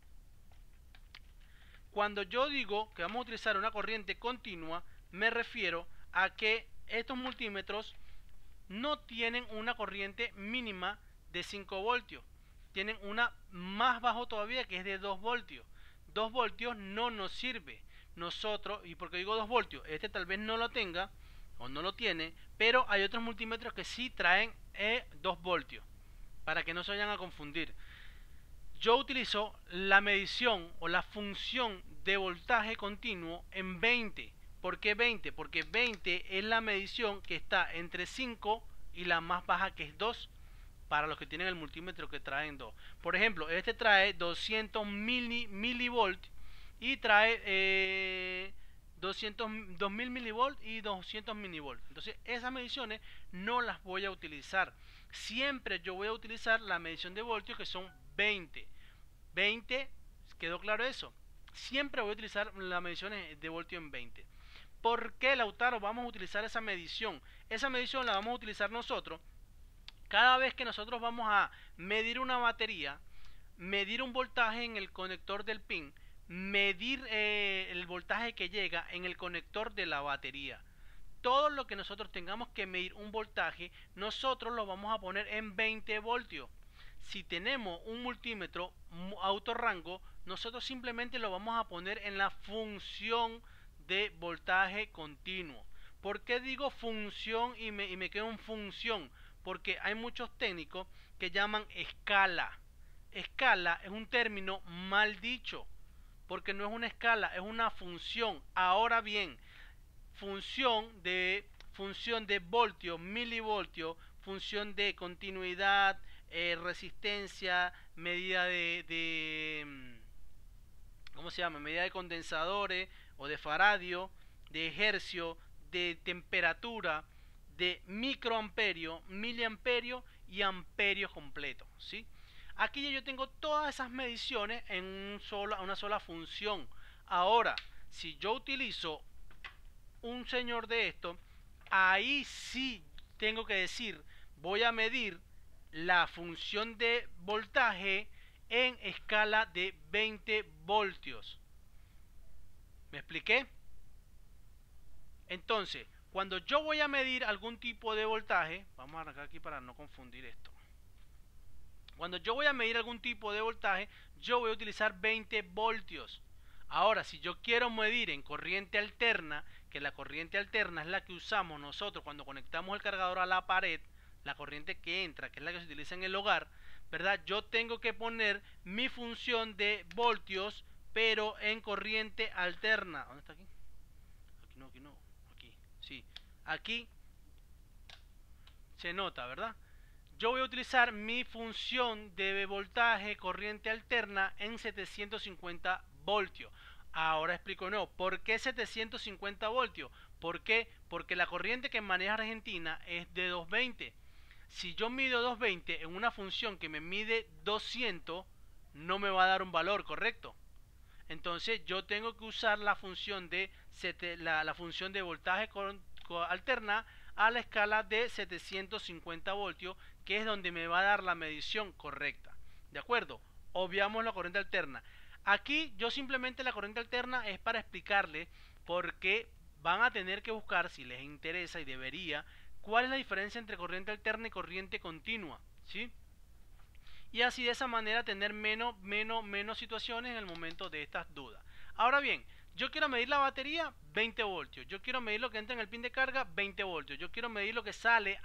Cuando yo digo que vamos a utilizar una corriente continua, me refiero a que estos multímetros no tienen una corriente mínima de 5 voltios. Tienen una más bajo todavía que es de 2 voltios. 2 voltios no nos sirve. Nosotros, y porque digo 2 voltios, este tal vez no lo tenga o no lo tiene, pero hay otros multímetros que sí traen 2 voltios, para que no se vayan a confundir. Yo utilizo la medición o la función de voltaje continuo en 20. ¿Por qué 20? Porque 20 es la medición que está entre 5 y la más baja que es 2 para los que tienen el multímetro que traen 2. Por ejemplo, este trae 200 milivolt y trae 2000 milivolt y 200 milivolt. Entonces esas mediciones no las voy a utilizar. Siempre yo voy a utilizar la medición de voltios que son 20. 20, ¿quedó claro eso? Siempre voy a utilizar las mediciones de voltio en 20. ¿Por qué, Lautaro, vamos a utilizar esa medición? Esa medición la vamos a utilizar nosotros cada vez que nosotros vamos a medir una batería, medir un voltaje en el conector del pin, medir el voltaje que llega en el conector de la batería. Todo lo que nosotros tengamos que medir un voltaje, nosotros lo vamos a poner en 20 voltios. Si tenemos un multímetro autorrango, nosotros simplemente lo vamos a poner en la función de voltaje continuo. ¿Por qué digo función y me quedo en función? Porque hay muchos técnicos que llaman escala. Escala es un término mal dicho, porque no es una escala, es una función. Ahora bien, función de voltio, milivoltio, función de continuidad, resistencia, medida ¿cómo se llama? Medida de condensadores o de faradio, de hercio, de temperatura, de microamperio, miliamperio y amperio completo, ¿sí? Aquí ya yo tengo todas esas mediciones en una sola función. Ahora, si yo utilizo un señor de esto, ahí sí tengo que decir, voy a medir la función de voltaje en escala de 20 voltios. ¿Me expliqué? Entonces, cuando yo voy a medir algún tipo de voltaje, vamos a arrancar aquí para no confundir esto. Cuando yo voy a medir algún tipo de voltaje, yo voy a utilizar 20 voltios. Ahora, si yo quiero medir en corriente alterna, que la corriente alterna es la que usamos nosotros cuando conectamos el cargador a la pared, la corriente que entra, que es la que se utiliza en el hogar, ¿verdad? Yo tengo que poner mi función de voltios, pero en corriente alterna. ¿Dónde está aquí? Aquí no, aquí, sí. Aquí se nota, ¿verdad? Yo voy a utilizar mi función de voltaje corriente alterna en 750 voltios. Ahora explico de nuevo, ¿por qué 750 voltios? ¿Por qué? Porque la corriente que maneja Argentina es de 220. Si yo mido 220 en una función que me mide 200, no me va a dar un valor correcto. Entonces yo tengo que usar la función de la función de voltaje alterna a la escala de 750 voltios, que es donde me va a dar la medición correcta. ¿De acuerdo? Obviamos la corriente alterna. Aquí yo simplemente la corriente alterna es para explicarles por qué van a tener que buscar, si les interesa y debería, cuál es la diferencia entre corriente alterna y corriente continua, ¿sí? Y así de esa manera tener menos situaciones en el momento de estas dudas. Ahora bien, yo quiero medir la batería 20 voltios, yo quiero medir lo que entra en el pin de carga 20 voltios, yo quiero medir lo que sale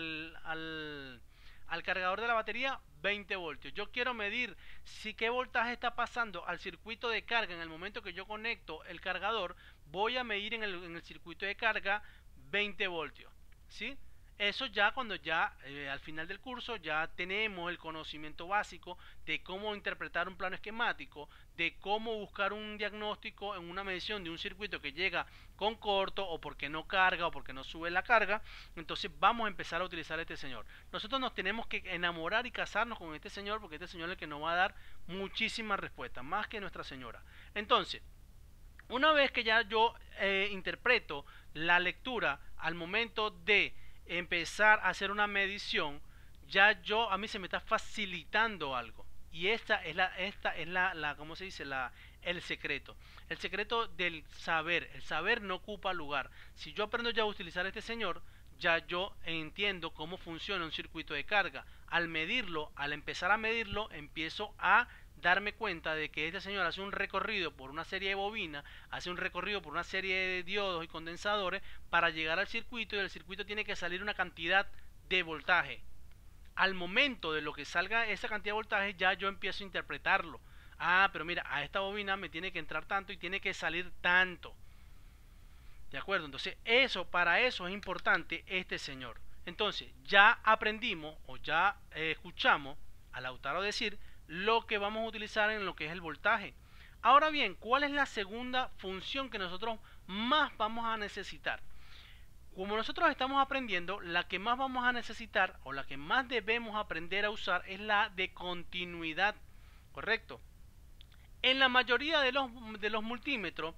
al cargador de la batería 20 voltios, yo quiero medir si qué voltaje está pasando al circuito de carga en el momento que yo conecto el cargador, voy a medir en el circuito de carga 20 voltios, ¿sí? Eso ya cuando ya al final del curso ya tenemos el conocimiento básico de cómo interpretar un plano esquemático, de cómo buscar un diagnóstico en una medición de un circuito que llega con corto o porque no carga o porque no sube la carga. Entonces vamos a empezar a utilizar a este señor. Nosotros nos tenemos que enamorar y casarnos con este señor, porque este señor es el que nos va a dar muchísimas respuestas, más que Nuestra Señora. Entonces, una vez que ya yo interpreto la lectura al momento de empezar a hacer una medición, ya a mí se me está facilitando algo. Y esta es ¿cómo se dice? El secreto. El secreto del saber. El saber no ocupa lugar. Si yo aprendo ya a utilizar este señor, ya yo entiendo cómo funciona un circuito de carga. Al medirlo, al empezar a medirlo, empiezo a darme cuenta de que este señor hace un recorrido por una serie de bobinas, hace un recorrido por una serie de diodos y condensadores para llegar al circuito, y del circuito tiene que salir una cantidad de voltaje. Al momento de lo que salga esa cantidad de voltaje, ya yo empiezo a interpretarlo. Ah, pero mira, a esta bobina me tiene que entrar tanto y tiene que salir tanto. ¿De acuerdo? Entonces, para eso es importante este señor. Entonces, ya aprendimos o ya escuchamos a Lautaro decir lo que vamos a utilizar en lo que es el voltaje. Ahora bien, ¿cuál es la segunda función que nosotros más vamos a necesitar? Como nosotros estamos aprendiendo, la que más vamos a necesitar o la que más debemos aprender a usar es la de continuidad, ¿correcto? En la mayoría de los multímetros,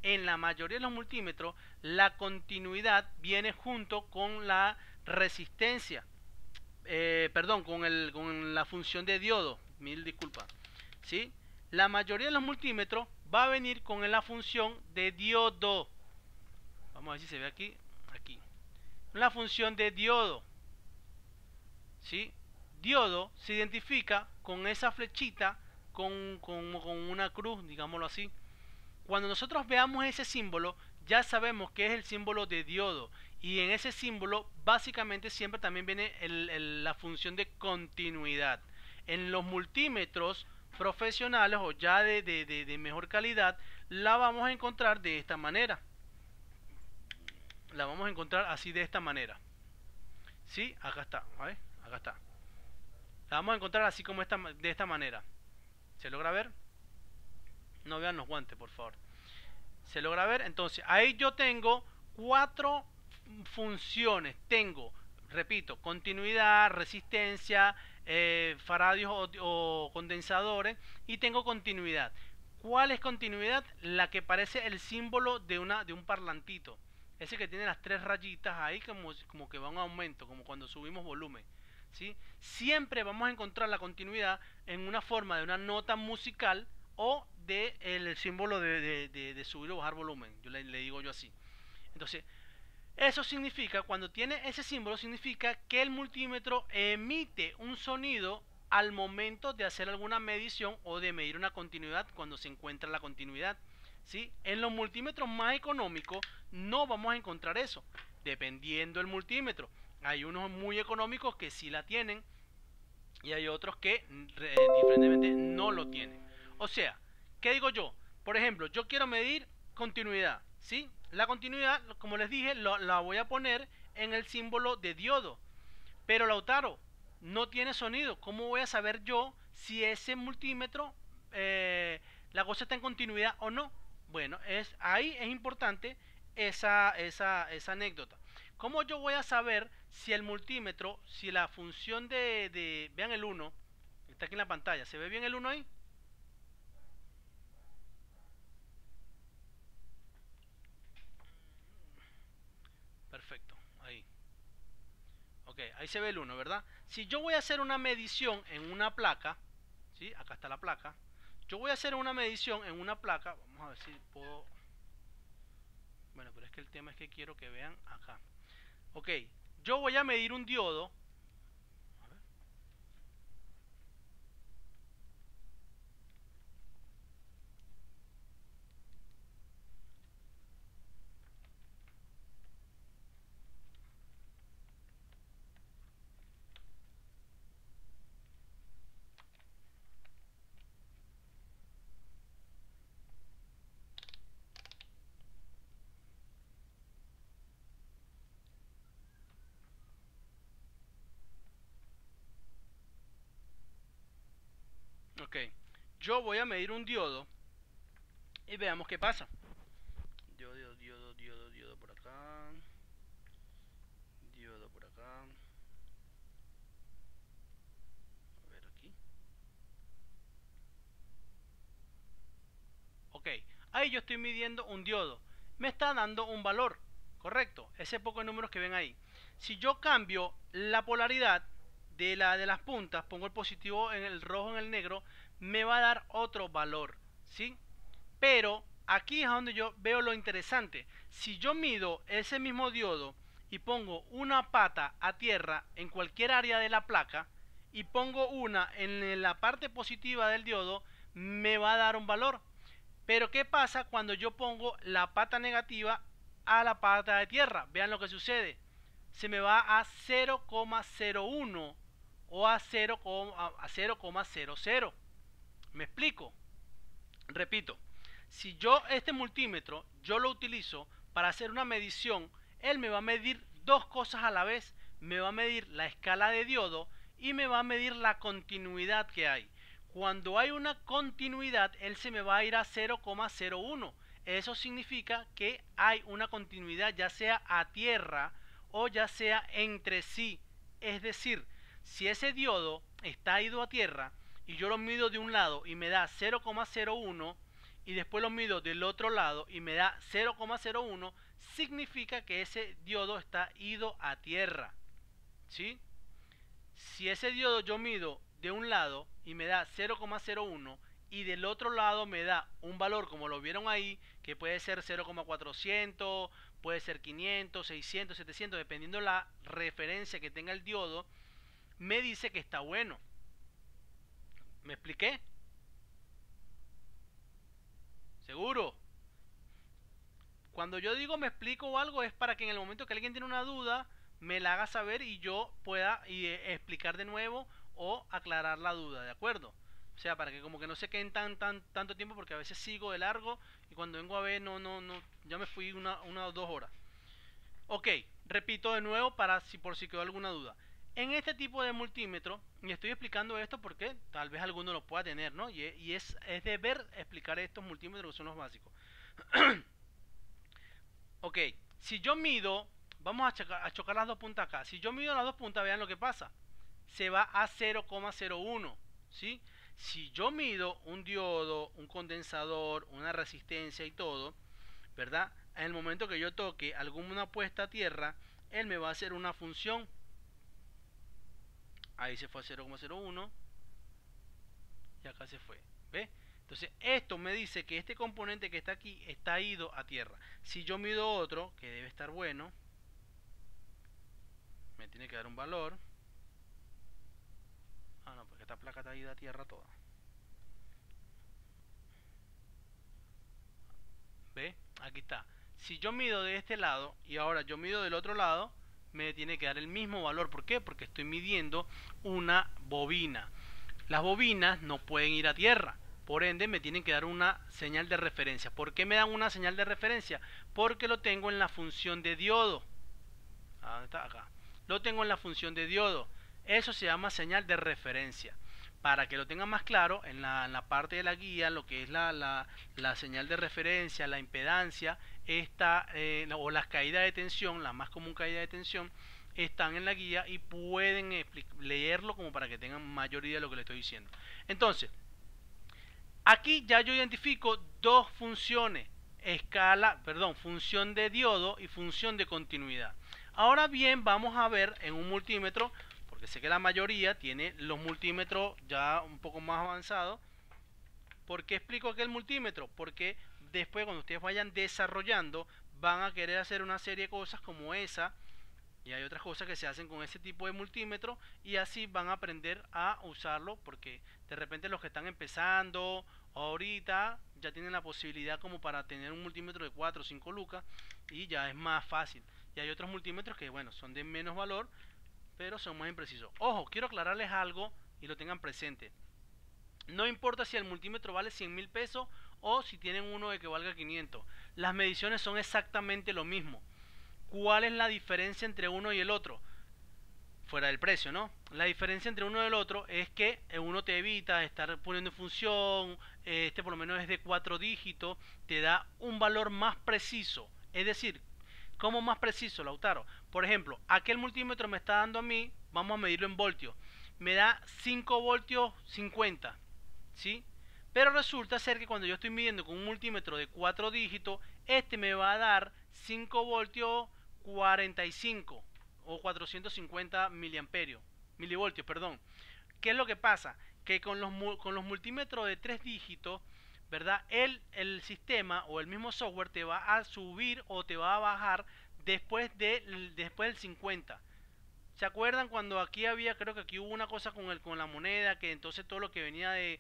la continuidad viene junto con la resistencia, perdón, con la función de diodo, mil disculpas, ¿sí? La mayoría de los multímetros va a venir con la función de diodo. Vamos a ver si se ve aquí, la función de diodo, ¿sí? Diodo se identifica con esa flechita, con una cruz, digámoslo así. Cuando nosotros veamos ese símbolo, ya sabemos que es el símbolo de diodo. Y en ese símbolo básicamente siempre también viene la función de continuidad. En los multímetros profesionales o ya de mejor calidad la vamos a encontrar de esta manera. La vamos a encontrar así de esta manera. ¿Sí? Acá está. ¿Vale? Acá está. La vamos a encontrar así como de esta manera. ¿Se logra ver? No vean los guantes, por favor. ¿Se logra ver? Entonces, ahí yo tengo 4 funciones. Tengo, repito, continuidad, resistencia, faradios o condensadores, y tengo continuidad. ¿Cuál es continuidad? La que parece el símbolo de un parlantito. Ese que tiene las 3 rayitas ahí como que va en aumento, como cuando subimos volumen. ¿Sí? Siempre vamos a encontrar la continuidad en una forma de una nota musical o de el símbolo de subir o bajar volumen. Yo le digo yo así. Entonces, eso significa, cuando tiene ese símbolo, significa que el multímetro emite un sonido al momento de hacer alguna medición o de medir una continuidad cuando se encuentra la continuidad. ¿Sí? En los multímetros más económicos no vamos a encontrar eso, dependiendo del multímetro. Hay unos muy económicos que sí la tienen y hay otros que diferentemente no lo tienen. O sea, ¿qué digo yo? Por ejemplo, yo quiero medir continuidad, ¿sí? La continuidad, como les dije, la voy a poner en el símbolo de diodo. Pero Lautaro, no tiene sonido. ¿Cómo voy a saber yo si ese multímetro, la cosa está en continuidad o no? Bueno, ahí es importante esa anécdota. ¿Cómo yo voy a saber si el multímetro, si la función vean el 1, está aquí en la pantalla, ¿se ve bien el 1 ahí? Perfecto, ahí. Ok, ahí se ve el 1, ¿verdad? Si yo voy a hacer una medición en una placa, ¿sí? Acá está la placa. Yo voy a hacer una medición en una placa, vamos a ver si puedo... Bueno, pero es que el tema es que quiero que vean acá. Ok, yo voy a medir un diodo. A ver. Ok, yo voy a medir un diodo y veamos qué pasa. Diodo por acá. Diodo por acá. A ver aquí. Ok, ahí yo estoy midiendo un diodo. Me está dando un valor, correcto. Ese poco de números que ven ahí. Si yo cambio la polaridad de las puntas, pongo el positivo en el rojo en el negro, me va a dar otro valor, ¿sí? Pero aquí es donde yo veo lo interesante. Si yo mido ese mismo diodo y pongo una pata a tierra en cualquier área de la placa y pongo una en la parte positiva del diodo, me va a dar un valor. Pero ¿qué pasa cuando yo pongo la pata negativa a la pata de tierra? Vean lo que sucede. Se me va a 0,01 o a 0,00. ¿Me explico? Repito, si yo este multímetro yo lo utilizo para hacer una medición, él me va a medir dos cosas a la vez. Me va a medir la escala de diodo y me va a medir la continuidad que hay. Cuando hay una continuidad, él se me va a ir a 0,01. Eso significa que hay una continuidad ya sea a tierra o ya sea entre sí. Es decir, si ese diodo está ido a tierra y yo lo mido de un lado y me da 0,01 y después lo mido del otro lado y me da 0,01, significa que ese diodo está ido a tierra. ¿Sí? Si ese diodo yo mido de un lado y me da 0,01 y del otro lado me da un valor como lo vieron ahí, que puede ser 0,400, puede ser 500, 600, 700, dependiendo la referencia que tenga el diodo, me dice que está bueno. ¿Me expliqué? ¿Seguro? Cuando cuando yo digo me explico o algo, es para que en el momento que alguien tiene una duda, me la haga saber y yo pueda explicar de nuevo o aclarar la duda, ¿de acuerdo? O sea, para que como que no se queden tanto tiempo, porque a veces sigo de largo y cuando vengo a ver, no, ya me fui una o 2 horas. Ok, repito de nuevo para por si quedó alguna duda. En este tipo de multímetro, y estoy explicando esto porque tal vez alguno lo pueda tener, ¿no? Y es deber explicar estos multímetros que son los básicos. Ok, si yo mido, vamos a chocar las dos puntas acá. Si yo mido las dos puntas, vean lo que pasa. Se va a 0,01, ¿sí? Si yo mido un diodo, un condensador, una resistencia y todo, ¿verdad? En el momento que yo toque alguna puesta a tierra, él me va a hacer una función. Ahí se fue a 0,01 y acá se fue. ¿Ve? Entonces esto me dice que este componente que está aquí está ido a tierra. Si yo mido otro, que debe estar bueno, me tiene que dar un valor. Ah, no, porque esta placa está ida a tierra toda. ¿Ve? Aquí está. Si yo mido de este lado y ahora yo mido del otro lado, me tiene que dar el mismo valor. ¿Por qué? Porque estoy midiendo una bobina. Las bobinas no pueden ir a tierra. Por ende, me tienen que dar una señal de referencia. ¿Por qué me dan una señal de referencia? Porque lo tengo en la función de diodo. ¿Dónde está? Acá. Lo tengo en la función de diodo. Eso se llama señal de referencia. Para que lo tengan más claro, en la parte de la guía, lo que es la señal de referencia, la impedancia, o las caídas de tensión, la más común caída de tensión, están en la guía y pueden leerlo como para que tengan mayor idea de lo que les estoy diciendo. Entonces, aquí ya yo identifico dos funciones, función de diodo y función de continuidad. Ahora bien, vamos a ver en un multímetro, porque sé que la mayoría tiene los multímetros ya un poco más avanzados. ¿Por qué explico aquel multímetro? Porque después cuando ustedes vayan desarrollando, van a querer hacer una serie de cosas como esa, y hay otras cosas que se hacen con ese tipo de multímetro y así van a aprender a usarlo, porque de repente los que están empezando ahorita ya tienen la posibilidad como para tener un multímetro de 4 o 5 lucas y ya es más fácil. Y hay otros multímetros que bueno, son de menos valor, pero son más imprecisos. Ojo, quiero aclararles algo y lo tengan presente. No importa si el multímetro vale 100.000 pesos o si tienen uno de que valga 500. Las mediciones son exactamente lo mismo. ¿Cuál es la diferencia entre uno y el otro? Fuera del precio, ¿no? La diferencia entre uno y el otro es que uno te evita estar poniendo en función, por lo menos es de 4 dígitos, te da un valor más preciso. Es decir, ¿cómo más preciso, Lautaro? Por ejemplo, aquel multímetro me está dando a mí, vamos a medirlo en voltios, me da 5 voltios 50, ¿sí? Pero resulta ser que cuando yo estoy midiendo con un multímetro de 4 dígitos, este me va a dar 5 voltios 45 o 450 milivoltios, perdón. ¿Qué es lo que pasa? Que con los multímetros de 3 dígitos, ¿verdad? El sistema o el mismo software te va a subir o te va a bajar después del 50. ¿Se acuerdan cuando aquí había, creo que aquí hubo una cosa con la moneda, que entonces todo lo que venía de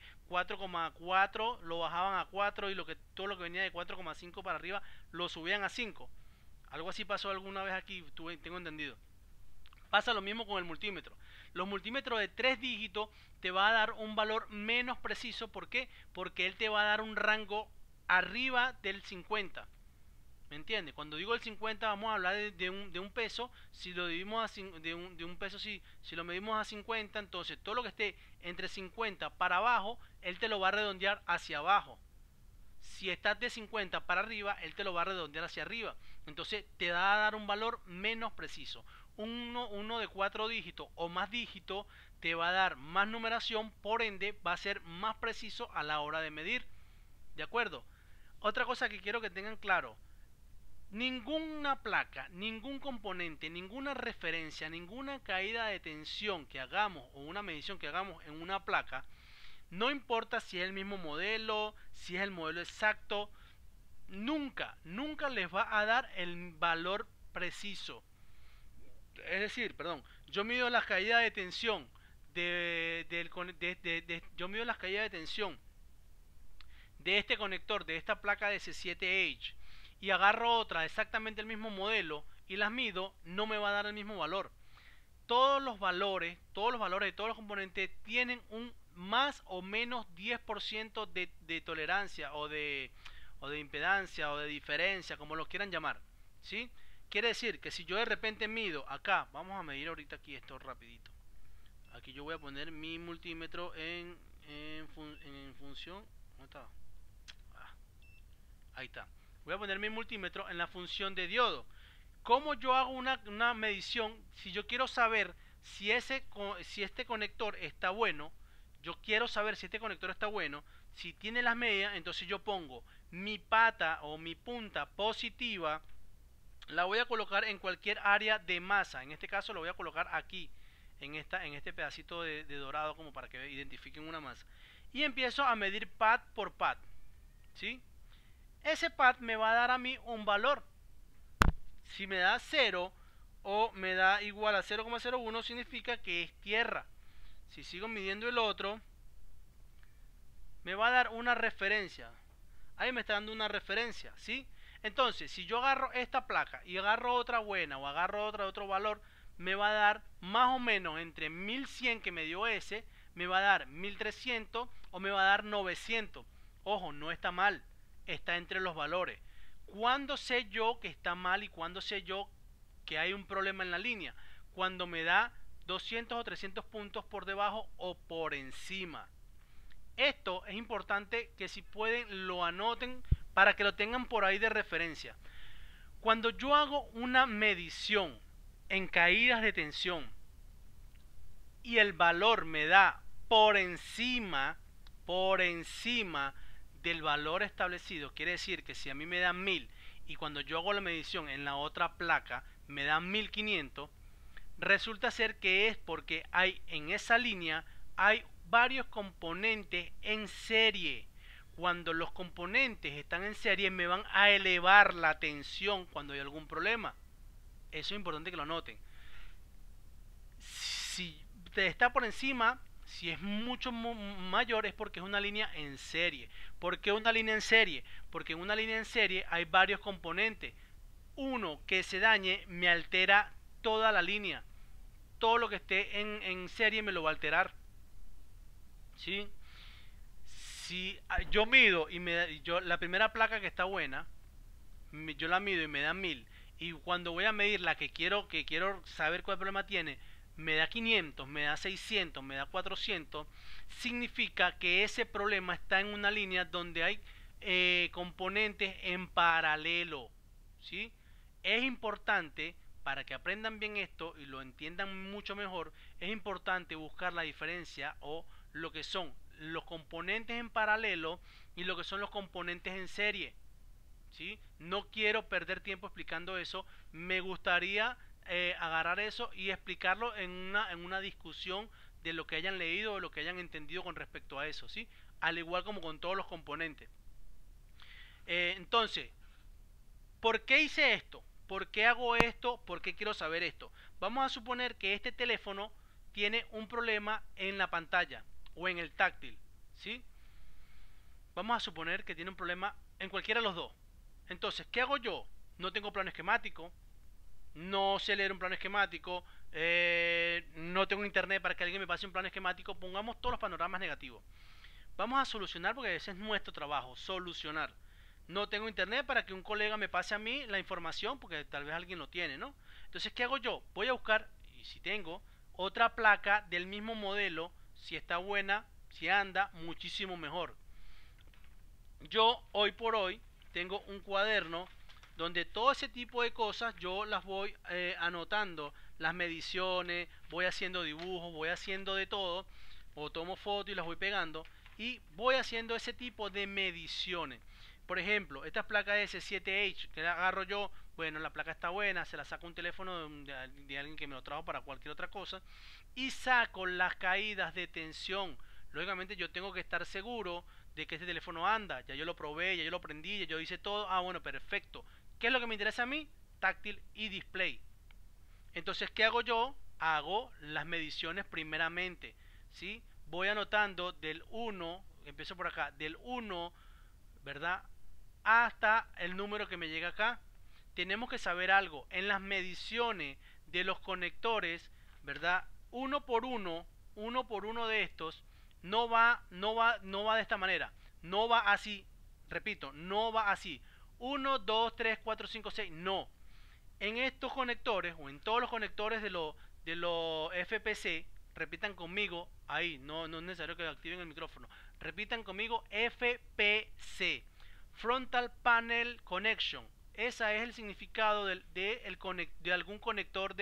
4,4 lo bajaban a 4 y todo lo que venía de 4,5 para arriba lo subían a 5? Algo así pasó alguna vez aquí, tengo entendido. Pasa lo mismo con el multímetro. Los multímetros de 3 dígitos te va a dar un valor menos preciso. ¿Por qué? Porque él te va a dar un rango arriba del 50. ¿Me entiendes? Cuando digo el 50 vamos a hablar de un peso. Si lo dividimos de un peso, si lo medimos a 50, entonces todo lo que esté entre 50 para abajo, él te lo va a redondear hacia abajo. Si estás de 50 para arriba, él te lo va a redondear hacia arriba. Entonces te va a dar un valor menos preciso. Uno de 4 dígitos o más dígitos te va a dar más numeración, por ende va a ser más preciso a la hora de medir. ¿De acuerdo? Otra cosa que quiero que tengan claro. Ninguna placa, ningún componente, ninguna referencia, ninguna caída de tensión que hagamos o una medición que hagamos en una placa, no importa si es el mismo modelo, si es el modelo exacto, nunca les va a dar el valor preciso. Es decir, perdón, yo mido las caídas de tensión yo mido las caídas de tensión de este conector, de esta placa de C7H, y agarro otra exactamente el mismo modelo y las mido, no me va a dar el mismo valor. Todos los valores de todos los componentes tienen un más o menos 10% de tolerancia o de impedancia o de diferencia, como lo quieran llamar, ¿sí? Quiere decir que si yo de repente mido acá, vamos a medir ahorita aquí esto rapidito. Aquí yo voy a poner mi multímetro en función. ¿Dónde está? Ah, ahí está. Voy a poner mi multímetro en la función de diodo. ¿Cómo yo hago una medición? Si yo quiero saber si este conector está bueno, yo quiero saber si este conector está bueno, si tiene las medias, entonces yo pongo mi pata o mi punta positiva, la voy a colocar en cualquier área de masa. En este caso lo voy a colocar aquí, en este pedacito de dorado, como para que identifiquen una masa. Y empiezo a medir pad por pad, ¿sí? Ese pad me va a dar a mí un valor. Si me da 0 o me da igual a 0,01, significa que es tierra. Si sigo midiendo el otro, me va a dar una referencia. Ahí me está dando una referencia, ¿sí? Entonces, si yo agarro esta placa y agarro otra buena o agarro otra de otro valor, me va a dar más o menos entre 1100 que me dio ese, me va a dar 1300 o me va a dar 900. Ojo, no está mal, está entre los valores. ¿Cuándo sé yo que está mal y cuándo sé yo que hay un problema en la línea? Cuando me da 200 o 300 puntos por debajo o por encima. Esto es importante que si pueden lo anoten para que lo tengan por ahí de referencia. Cuando yo hago una medición en caídas de tensión y el valor me da por encima del valor establecido, quiere decir que si a mí me dan 1000 y cuando yo hago la medición en la otra placa me dan 1500, resulta ser que es porque hay en esa línea hay varios componentes en serie. Cuando los componentes están en serie me van a elevar la tensión cuando hay algún problema. Eso es importante que lo noten. Si te está por encima, si es mucho mayor, es porque es una línea en serie. ¿Por qué una línea en serie? Porque en una línea en serie hay varios componentes. Uno que se dañe me altera toda la línea. Todo lo que esté en serie me lo va a alterar. ¿Sí? Si yo mido y la primera placa que está buena, yo la mido y me da 1000, y cuando voy a medir la que quiero saber cuál problema tiene, me da 500, me da 600, me da 400, significa que ese problema está en una línea donde hay componentes en paralelo, ¿sí? Es importante, para que aprendan bien esto y lo entiendan mucho mejor, es importante buscar la diferencia o lo que son los componentes en paralelo y lo que son los componentes en serie. ¿Sí? No quiero perder tiempo explicando eso. Me gustaría agarrar eso y explicarlo en una discusión de lo que hayan leído o lo que hayan entendido con respecto a eso, ¿sí? Al igual como con todos los componentes. Entonces, ¿por qué hice esto? ¿Por qué hago esto? ¿Por qué quiero saber esto? Vamos a suponer que este teléfono tiene un problema en la pantalla o en el táctil, ¿sí? Vamos a suponer que tiene un problema en cualquiera de los dos. Entonces, ¿qué hago yo? No tengo plano esquemático, no sé leer un plano esquemático, no tengo internet para que alguien me pase un plano esquemático. Pongamos todos los panoramas negativos. Vamos a solucionar, porque ese es nuestro trabajo, solucionar. No tengo internet para que un colega me pase a mí la información, porque tal vez alguien lo tiene, ¿no? Entonces, ¿qué hago yo? Voy a buscar, y si tengo, otra placa del mismo modelo, si está buena, si anda, muchísimo mejor. Yo hoy por hoy tengo un cuaderno donde todo ese tipo de cosas yo las voy anotando, las mediciones, voy haciendo dibujos, voy haciendo de todo, o tomo fotos y las voy pegando y voy haciendo ese tipo de mediciones. Por ejemplo, esta placa S7H que la agarro yo, bueno, la placa está buena, se la saco un teléfono de alguien que me lo trajo para cualquier otra cosa y saco las caídas de tensión. Lógicamente yo tengo que estar seguro de que este teléfono anda, ya yo lo probé, ya yo lo prendí, ya yo hice todo, bueno, perfecto. ¿Qué es lo que me interesa a mí? Táctil y display. Entonces, ¿qué hago yo? Hago las mediciones primeramente, ¿sí? Voy anotando del 1, empiezo por acá, del 1, ¿verdad? hasta el número que me llega acá. Tenemos que saber algo. En las mediciones de los conectores, ¿verdad? Uno por uno de estos no va de esta manera. No va así. Repito, no va así. 1, 2, 3, 4, 5, 6. No. En estos conectores o en todos los conectores de los FPC, repitan conmigo ahí, no es necesario que activen el micrófono. Repitan conmigo FPC, Frontal Panel Connection. Ese es el significado de algún conector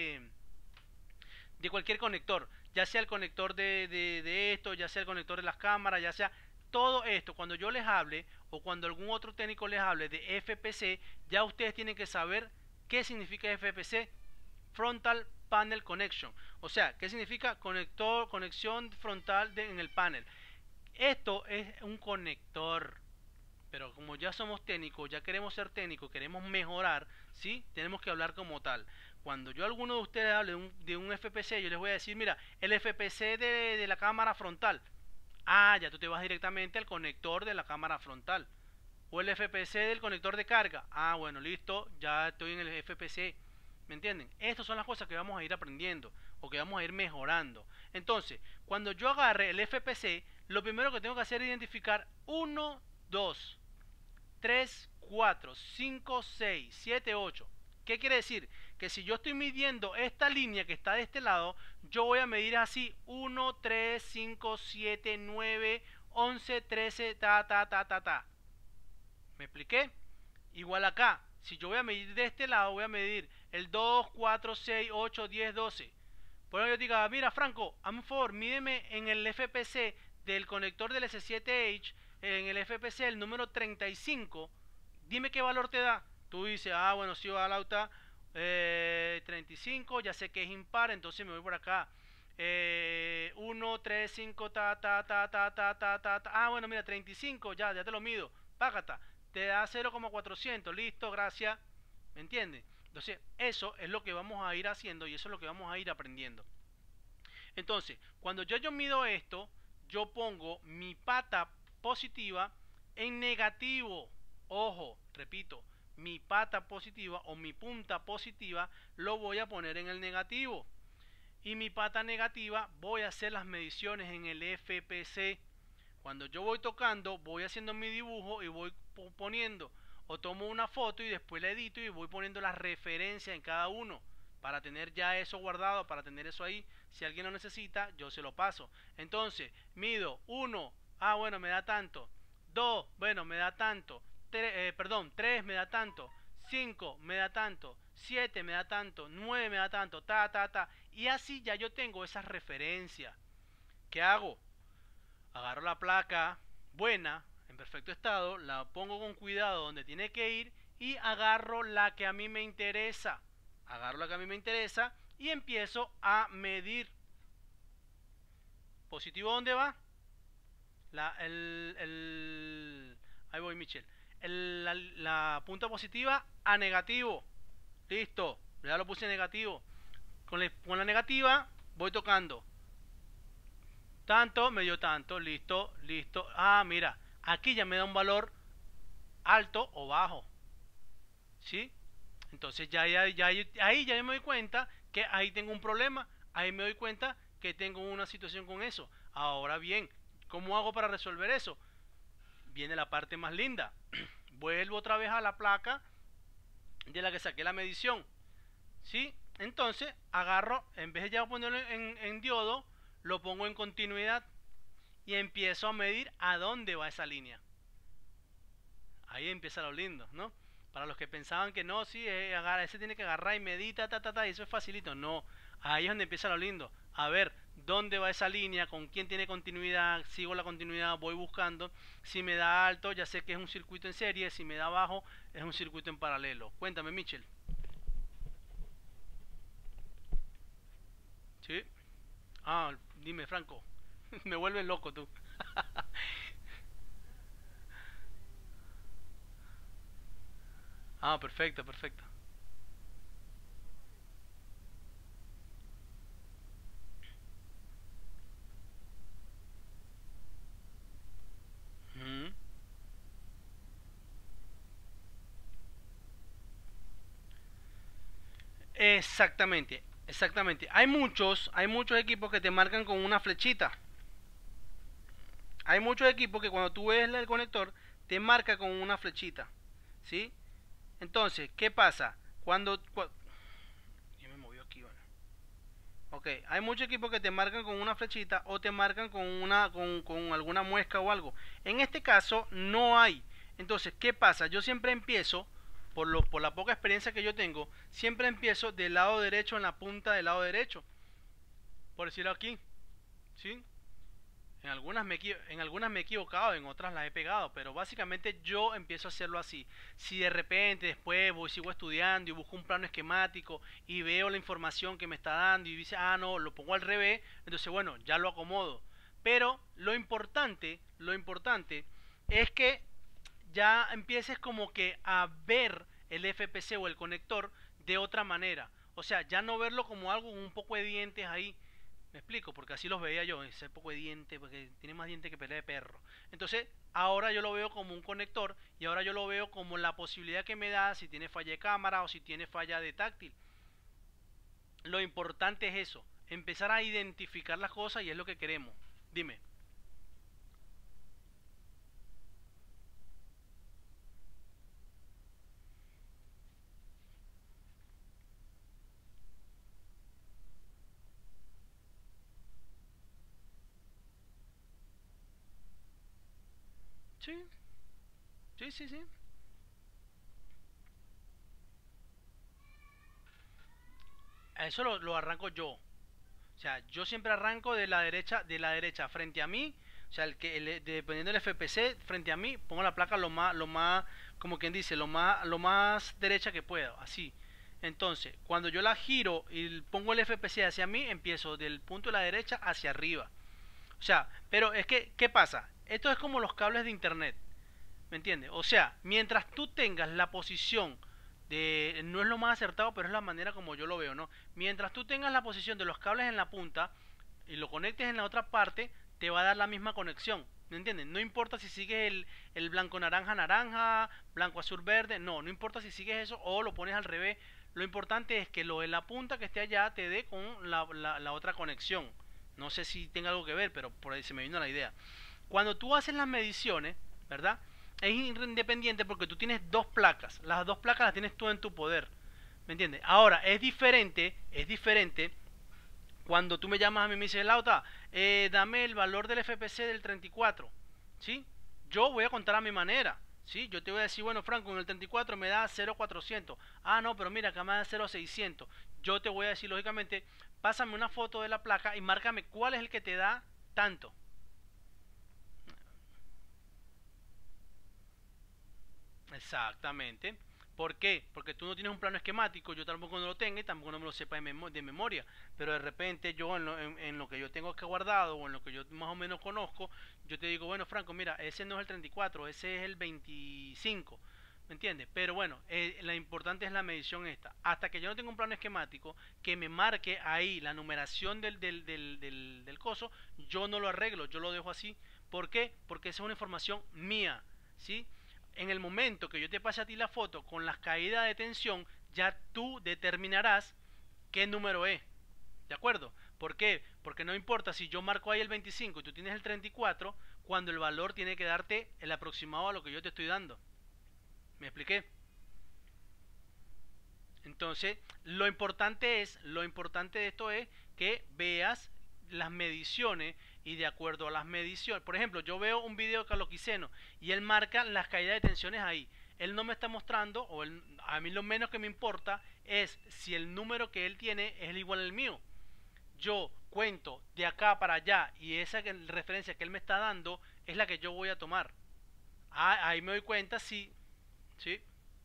de cualquier conector, ya sea el conector de esto, ya sea el conector de las cámaras, ya sea todo esto. Cuando yo les hable o cuando algún otro técnico les hable de FPC, ya ustedes tienen que saber qué significa FPC, Frontal Panel Connection. O sea, qué significa conexión frontal en el panel. Esto es un conector. Pero como ya somos técnicos, ya queremos ser técnicos, queremos mejorar, ¿sí? Tenemos que hablar como tal. Cuando yo a alguno de ustedes hable de un FPC, yo les voy a decir, mira, el FPC de la cámara frontal. Ah, ya tú te vas directamente al conector de la cámara frontal. O el FPC del conector de carga. Ah, bueno, listo, ya estoy en el FPC. ¿Me entienden? Estas son las cosas que vamos a ir aprendiendo o que vamos a ir mejorando. Entonces, cuando yo agarre el FPC, lo primero que tengo que hacer es identificar 1, 2, 3, 4, 5, 6, 7, 8. ¿Qué quiere decir? Que si yo estoy midiendo esta línea que está de este lado, yo voy a medir así 1, 3, 5, 7, 9, 11, 13, ta. ¿Me expliqué? Igual acá, si yo voy a medir de este lado, voy a medir el 2, 4, 6, 8, 10, 12. Por ejemplo, yo diga, mira Franco, hazme un favor, mídeme en el FPC del conector del S7H, en el FPC el número 35, dime qué valor te da. Tú dices, ah, bueno, si va a lauta 35, ya sé que es impar, entonces me voy por acá. 1, 3, 5, ta. Ah, bueno, mira, 35, ya te lo mido. Págata, te da 0,400, listo, gracias. ¿Me entiendes? Entonces, eso es lo que vamos a ir haciendo y eso es lo que vamos a ir aprendiendo. Entonces, cuando yo mido esto, yo pongo mi pata positiva en negativo. Ojo, repito, mi pata positiva o mi punta positiva lo voy a poner en el negativo. Y mi pata negativa voy a hacer las mediciones en el FPC. Cuando yo voy tocando, voy haciendo mi dibujo y voy poniendo o tomo una foto y después la edito y voy poniendo las referencias en cada uno para tener ya eso guardado, para tener eso ahí. Si alguien lo necesita, yo se lo paso. Entonces, mido 1, ah, bueno, me da tanto. 2, bueno, me da tanto. 3 me da tanto. 5 me da tanto. 7 me da tanto. 9 me da tanto. Ta. Y así ya yo tengo esas referencias. ¿Qué hago? Agarro la placa buena, en perfecto estado, la pongo con cuidado donde tiene que ir y agarro la que a mí me interesa. Agarro la que a mí me interesa y empiezo a medir. ¿Positivo dónde va? Ahí voy, Michelle. La punta positiva a negativo. Listo, ya lo puse negativo. Con la negativa voy tocando. Tanto, me dio tanto, listo. Ah, mira, aquí ya me da un valor alto o bajo. ¿Sí? Entonces ahí ya me doy cuenta que ahí tengo un problema. Ahí me doy cuenta que tengo una situación con eso. Ahora bien, ¿cómo hago para resolver eso? Viene la parte más linda. Vuelvo otra vez a la placa de la que saqué la medición. ¿Sí? Entonces agarro, en vez de ya ponerlo en diodo, lo pongo en continuidad y empiezo a medir a dónde va esa línea. Ahí empieza lo lindo, ¿no? Para los que pensaban que no, sí, ese tiene que agarrar y medita, y eso es facilito. No, ahí es donde empieza lo lindo. A ver, ¿dónde va esa línea? ¿Con quién tiene continuidad? Sigo la continuidad, voy buscando. Si me da alto, ya sé que es un circuito en serie. Si me da bajo, es un circuito en paralelo. Cuéntame, Michel. ¿Sí? Ah, dime, Franco. Me vuelves loco tú. Ah, perfecto. Ujú. Exactamente, exactamente. Hay muchos equipos que te marcan con una flechita. Hay muchos equipos que cuando tú ves el conector te marca con una flechita, ¿sí? Entonces, ¿qué pasa? Ya me movió aquí, bueno. Ok, hay muchos equipos que te marcan con una flechita o te marcan con alguna muesca o algo. En este caso no hay. Entonces, ¿qué pasa? Yo siempre empiezo, por la poca experiencia que yo tengo, siempre empiezo del lado derecho, en la punta del lado derecho, por decirlo aquí, ¿sí? En algunas me he equivocado, en otras las he pegado, pero básicamente yo empiezo a hacerlo así. Si de repente después sigo estudiando y busco un plano esquemático y veo la información que me está dando y dice, ah, no, lo pongo al revés, entonces bueno, ya lo acomodo. Pero lo importante es que ya empieces como que a ver el FPC o el conector de otra manera. O sea, ya no verlo como algo con un poco de dientes ahí. Me explico, porque así los veía yo, ese poco de dientes, porque tiene más dientes que pelea de perro. Entonces, ahora yo lo veo como un conector y ahora yo lo veo como la posibilidad que me da si tiene falla de cámara o si tiene falla de táctil. Lo importante es eso, empezar a identificar las cosas y es lo que queremos. Dime. Sí, sí, sí, sí. Eso lo arranco yo. O sea, yo siempre arranco de la derecha frente a mí. O sea, dependiendo del FPC, frente a mí, pongo la placa lo más, como quien dice, lo más derecha que pueda, así. Entonces, cuando yo la giro y pongo el FPC hacia mí, empiezo del punto de la derecha hacia arriba. O sea, pero es que, ¿qué pasa? Esto es como los cables de internet. ¿Me entiendes? O sea, mientras tú tengas la posición no es lo más acertado, pero es la manera como yo lo veo, ¿no? Mientras tú tengas la posición de los cables en la punta y lo conectes en la otra parte, te va a dar la misma conexión. ¿Me entiendes? No importa si sigues el blanco naranja naranja, blanco azul verde, no importa si sigues eso o lo pones al revés. Lo importante es que lo de la punta que esté allá te dé con la otra conexión. No sé si tenga algo que ver, pero por ahí se me vino la idea. Cuando tú haces las mediciones, ¿verdad? Es independiente porque tú tienes dos placas. Las dos placas las tienes tú en tu poder. ¿Me entiendes? Ahora, es diferente cuando tú me llamas a mí y me dices, Lauta, dame el valor del FPC del 34. ¿Sí? Yo voy a contar a mi manera. ¿Sí? Yo te voy a decir, bueno, Franco, en el 34 me da 0,400. Ah, no, pero mira, acá me da 0,600. Yo te voy a decir, lógicamente, pásame una foto de la placa y márcame cuál es el que te da tanto. Exactamente. ¿Por qué? Porque tú no tienes un plano esquemático, yo tampoco no lo tengo y tampoco no me lo sepa de memoria. Pero de repente yo en lo que yo tengo que guardado o en lo que yo más o menos conozco, yo te digo, bueno, Franco, mira, ese no es el 34, ese es el 25. ¿Me entiendes? Pero bueno, la importante es la medición esta. Hasta que yo no tenga un plano esquemático que me marque ahí la numeración del coso, yo no lo arreglo, yo lo dejo así. ¿Por qué? Porque esa es una información mía. ¿Sí? En el momento que yo te pase a ti la foto con las caídas de tensión, ya tú determinarás qué número es. ¿De acuerdo? ¿Por qué? Porque no importa si yo marco ahí el 25 y tú tienes el 34, cuando el valor tiene que darte el aproximado a lo que yo te estoy dando. ¿Me expliqué? Entonces, lo importante de esto es que veas las mediciones y de acuerdo a las mediciones, por ejemplo, yo veo un video de Carlos Quiseno y él marca las caídas de tensiones ahí. Él no me está mostrando, a mí lo menos que me importa es si el número que él tiene es el igual al mío. Yo cuento de acá para allá y esa referencia que él me está dando es la que yo voy a tomar. Ahí me doy cuenta si, sí,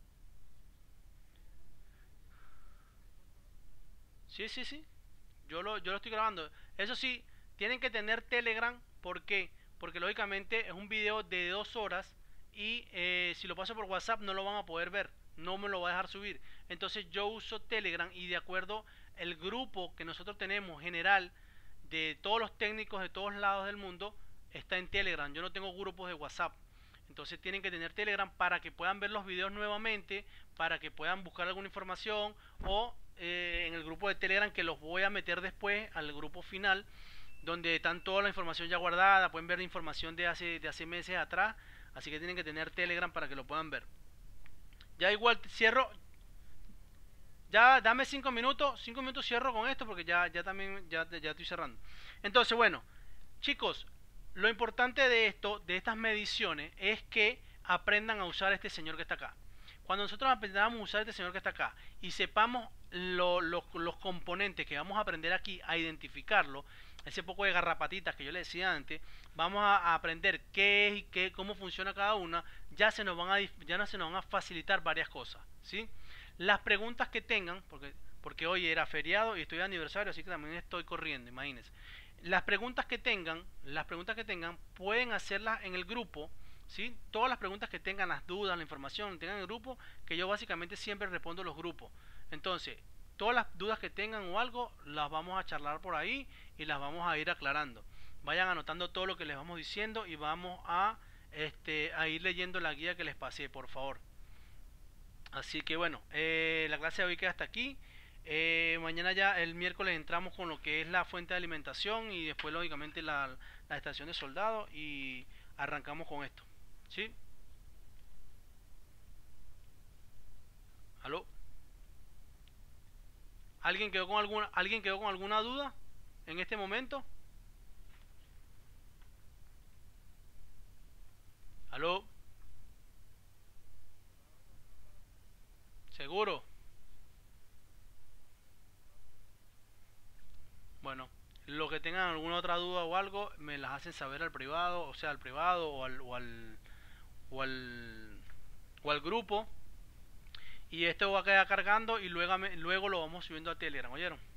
sí, sí, sí. Yo lo estoy grabando. Eso sí, tienen que tener Telegram. ¿Por qué? Porque lógicamente es un video de 2 horas y si lo paso por WhatsApp no lo van a poder ver. No me lo va a dejar subir. Entonces yo uso Telegram y de acuerdo el grupo que nosotros tenemos general de todos los técnicos de todos lados del mundo está en Telegram. Yo no tengo grupos de WhatsApp. Entonces tienen que tener Telegram para que puedan ver los videos nuevamente, para que puedan buscar alguna información o en el grupo de Telegram, que los voy a meter después al grupo final, donde están toda la información ya guardada. Pueden ver la información de hace meses atrás, así que tienen que tener Telegram para que lo puedan ver. Ya igual cierro. Ya dame 5 minutos cierro con esto porque ya también ya estoy cerrando. Entonces, bueno, chicos, lo importante de esto, de estas mediciones, es que aprendan a usar este señor que está acá. Cuando nosotros aprendamos a usar este señor que está acá y sepamos los componentes que vamos a aprender aquí a identificarlo, ese poco de garrapatitas que yo le decía antes, vamos a aprender qué es y cómo funciona cada una, ya no se nos van a facilitar varias cosas, ¿sí? Las preguntas que tengan, porque hoy era feriado y estoy de aniversario, así que también estoy corriendo, imagínense. Las preguntas que tengan pueden hacerlas en el grupo, ¿sí? Todas las preguntas que tengan, las dudas, la información, tengan en el grupo, que yo básicamente siempre respondo los grupos. Entonces, todas las dudas que tengan o algo, las vamos a charlar por ahí y las vamos a ir aclarando. Vayan anotando todo lo que les vamos diciendo y vamos a ir leyendo la guía que les pasé, por favor. Así que bueno, la clase de hoy queda hasta aquí. Mañana ya el miércoles entramos con lo que es la fuente de alimentación y después lógicamente la estación de soldado y arrancamos con esto. ¿Sí? ¿Aló? ¿Alguien quedó con alguna duda en este momento? ¿Aló? ¿Seguro? Bueno, los que tengan alguna otra duda o algo, me las hacen saber al privado, o sea, al privado o al, o al grupo. Y esto va a quedar cargando y luego lo vamos subiendo a Telegram, ¿oyeron?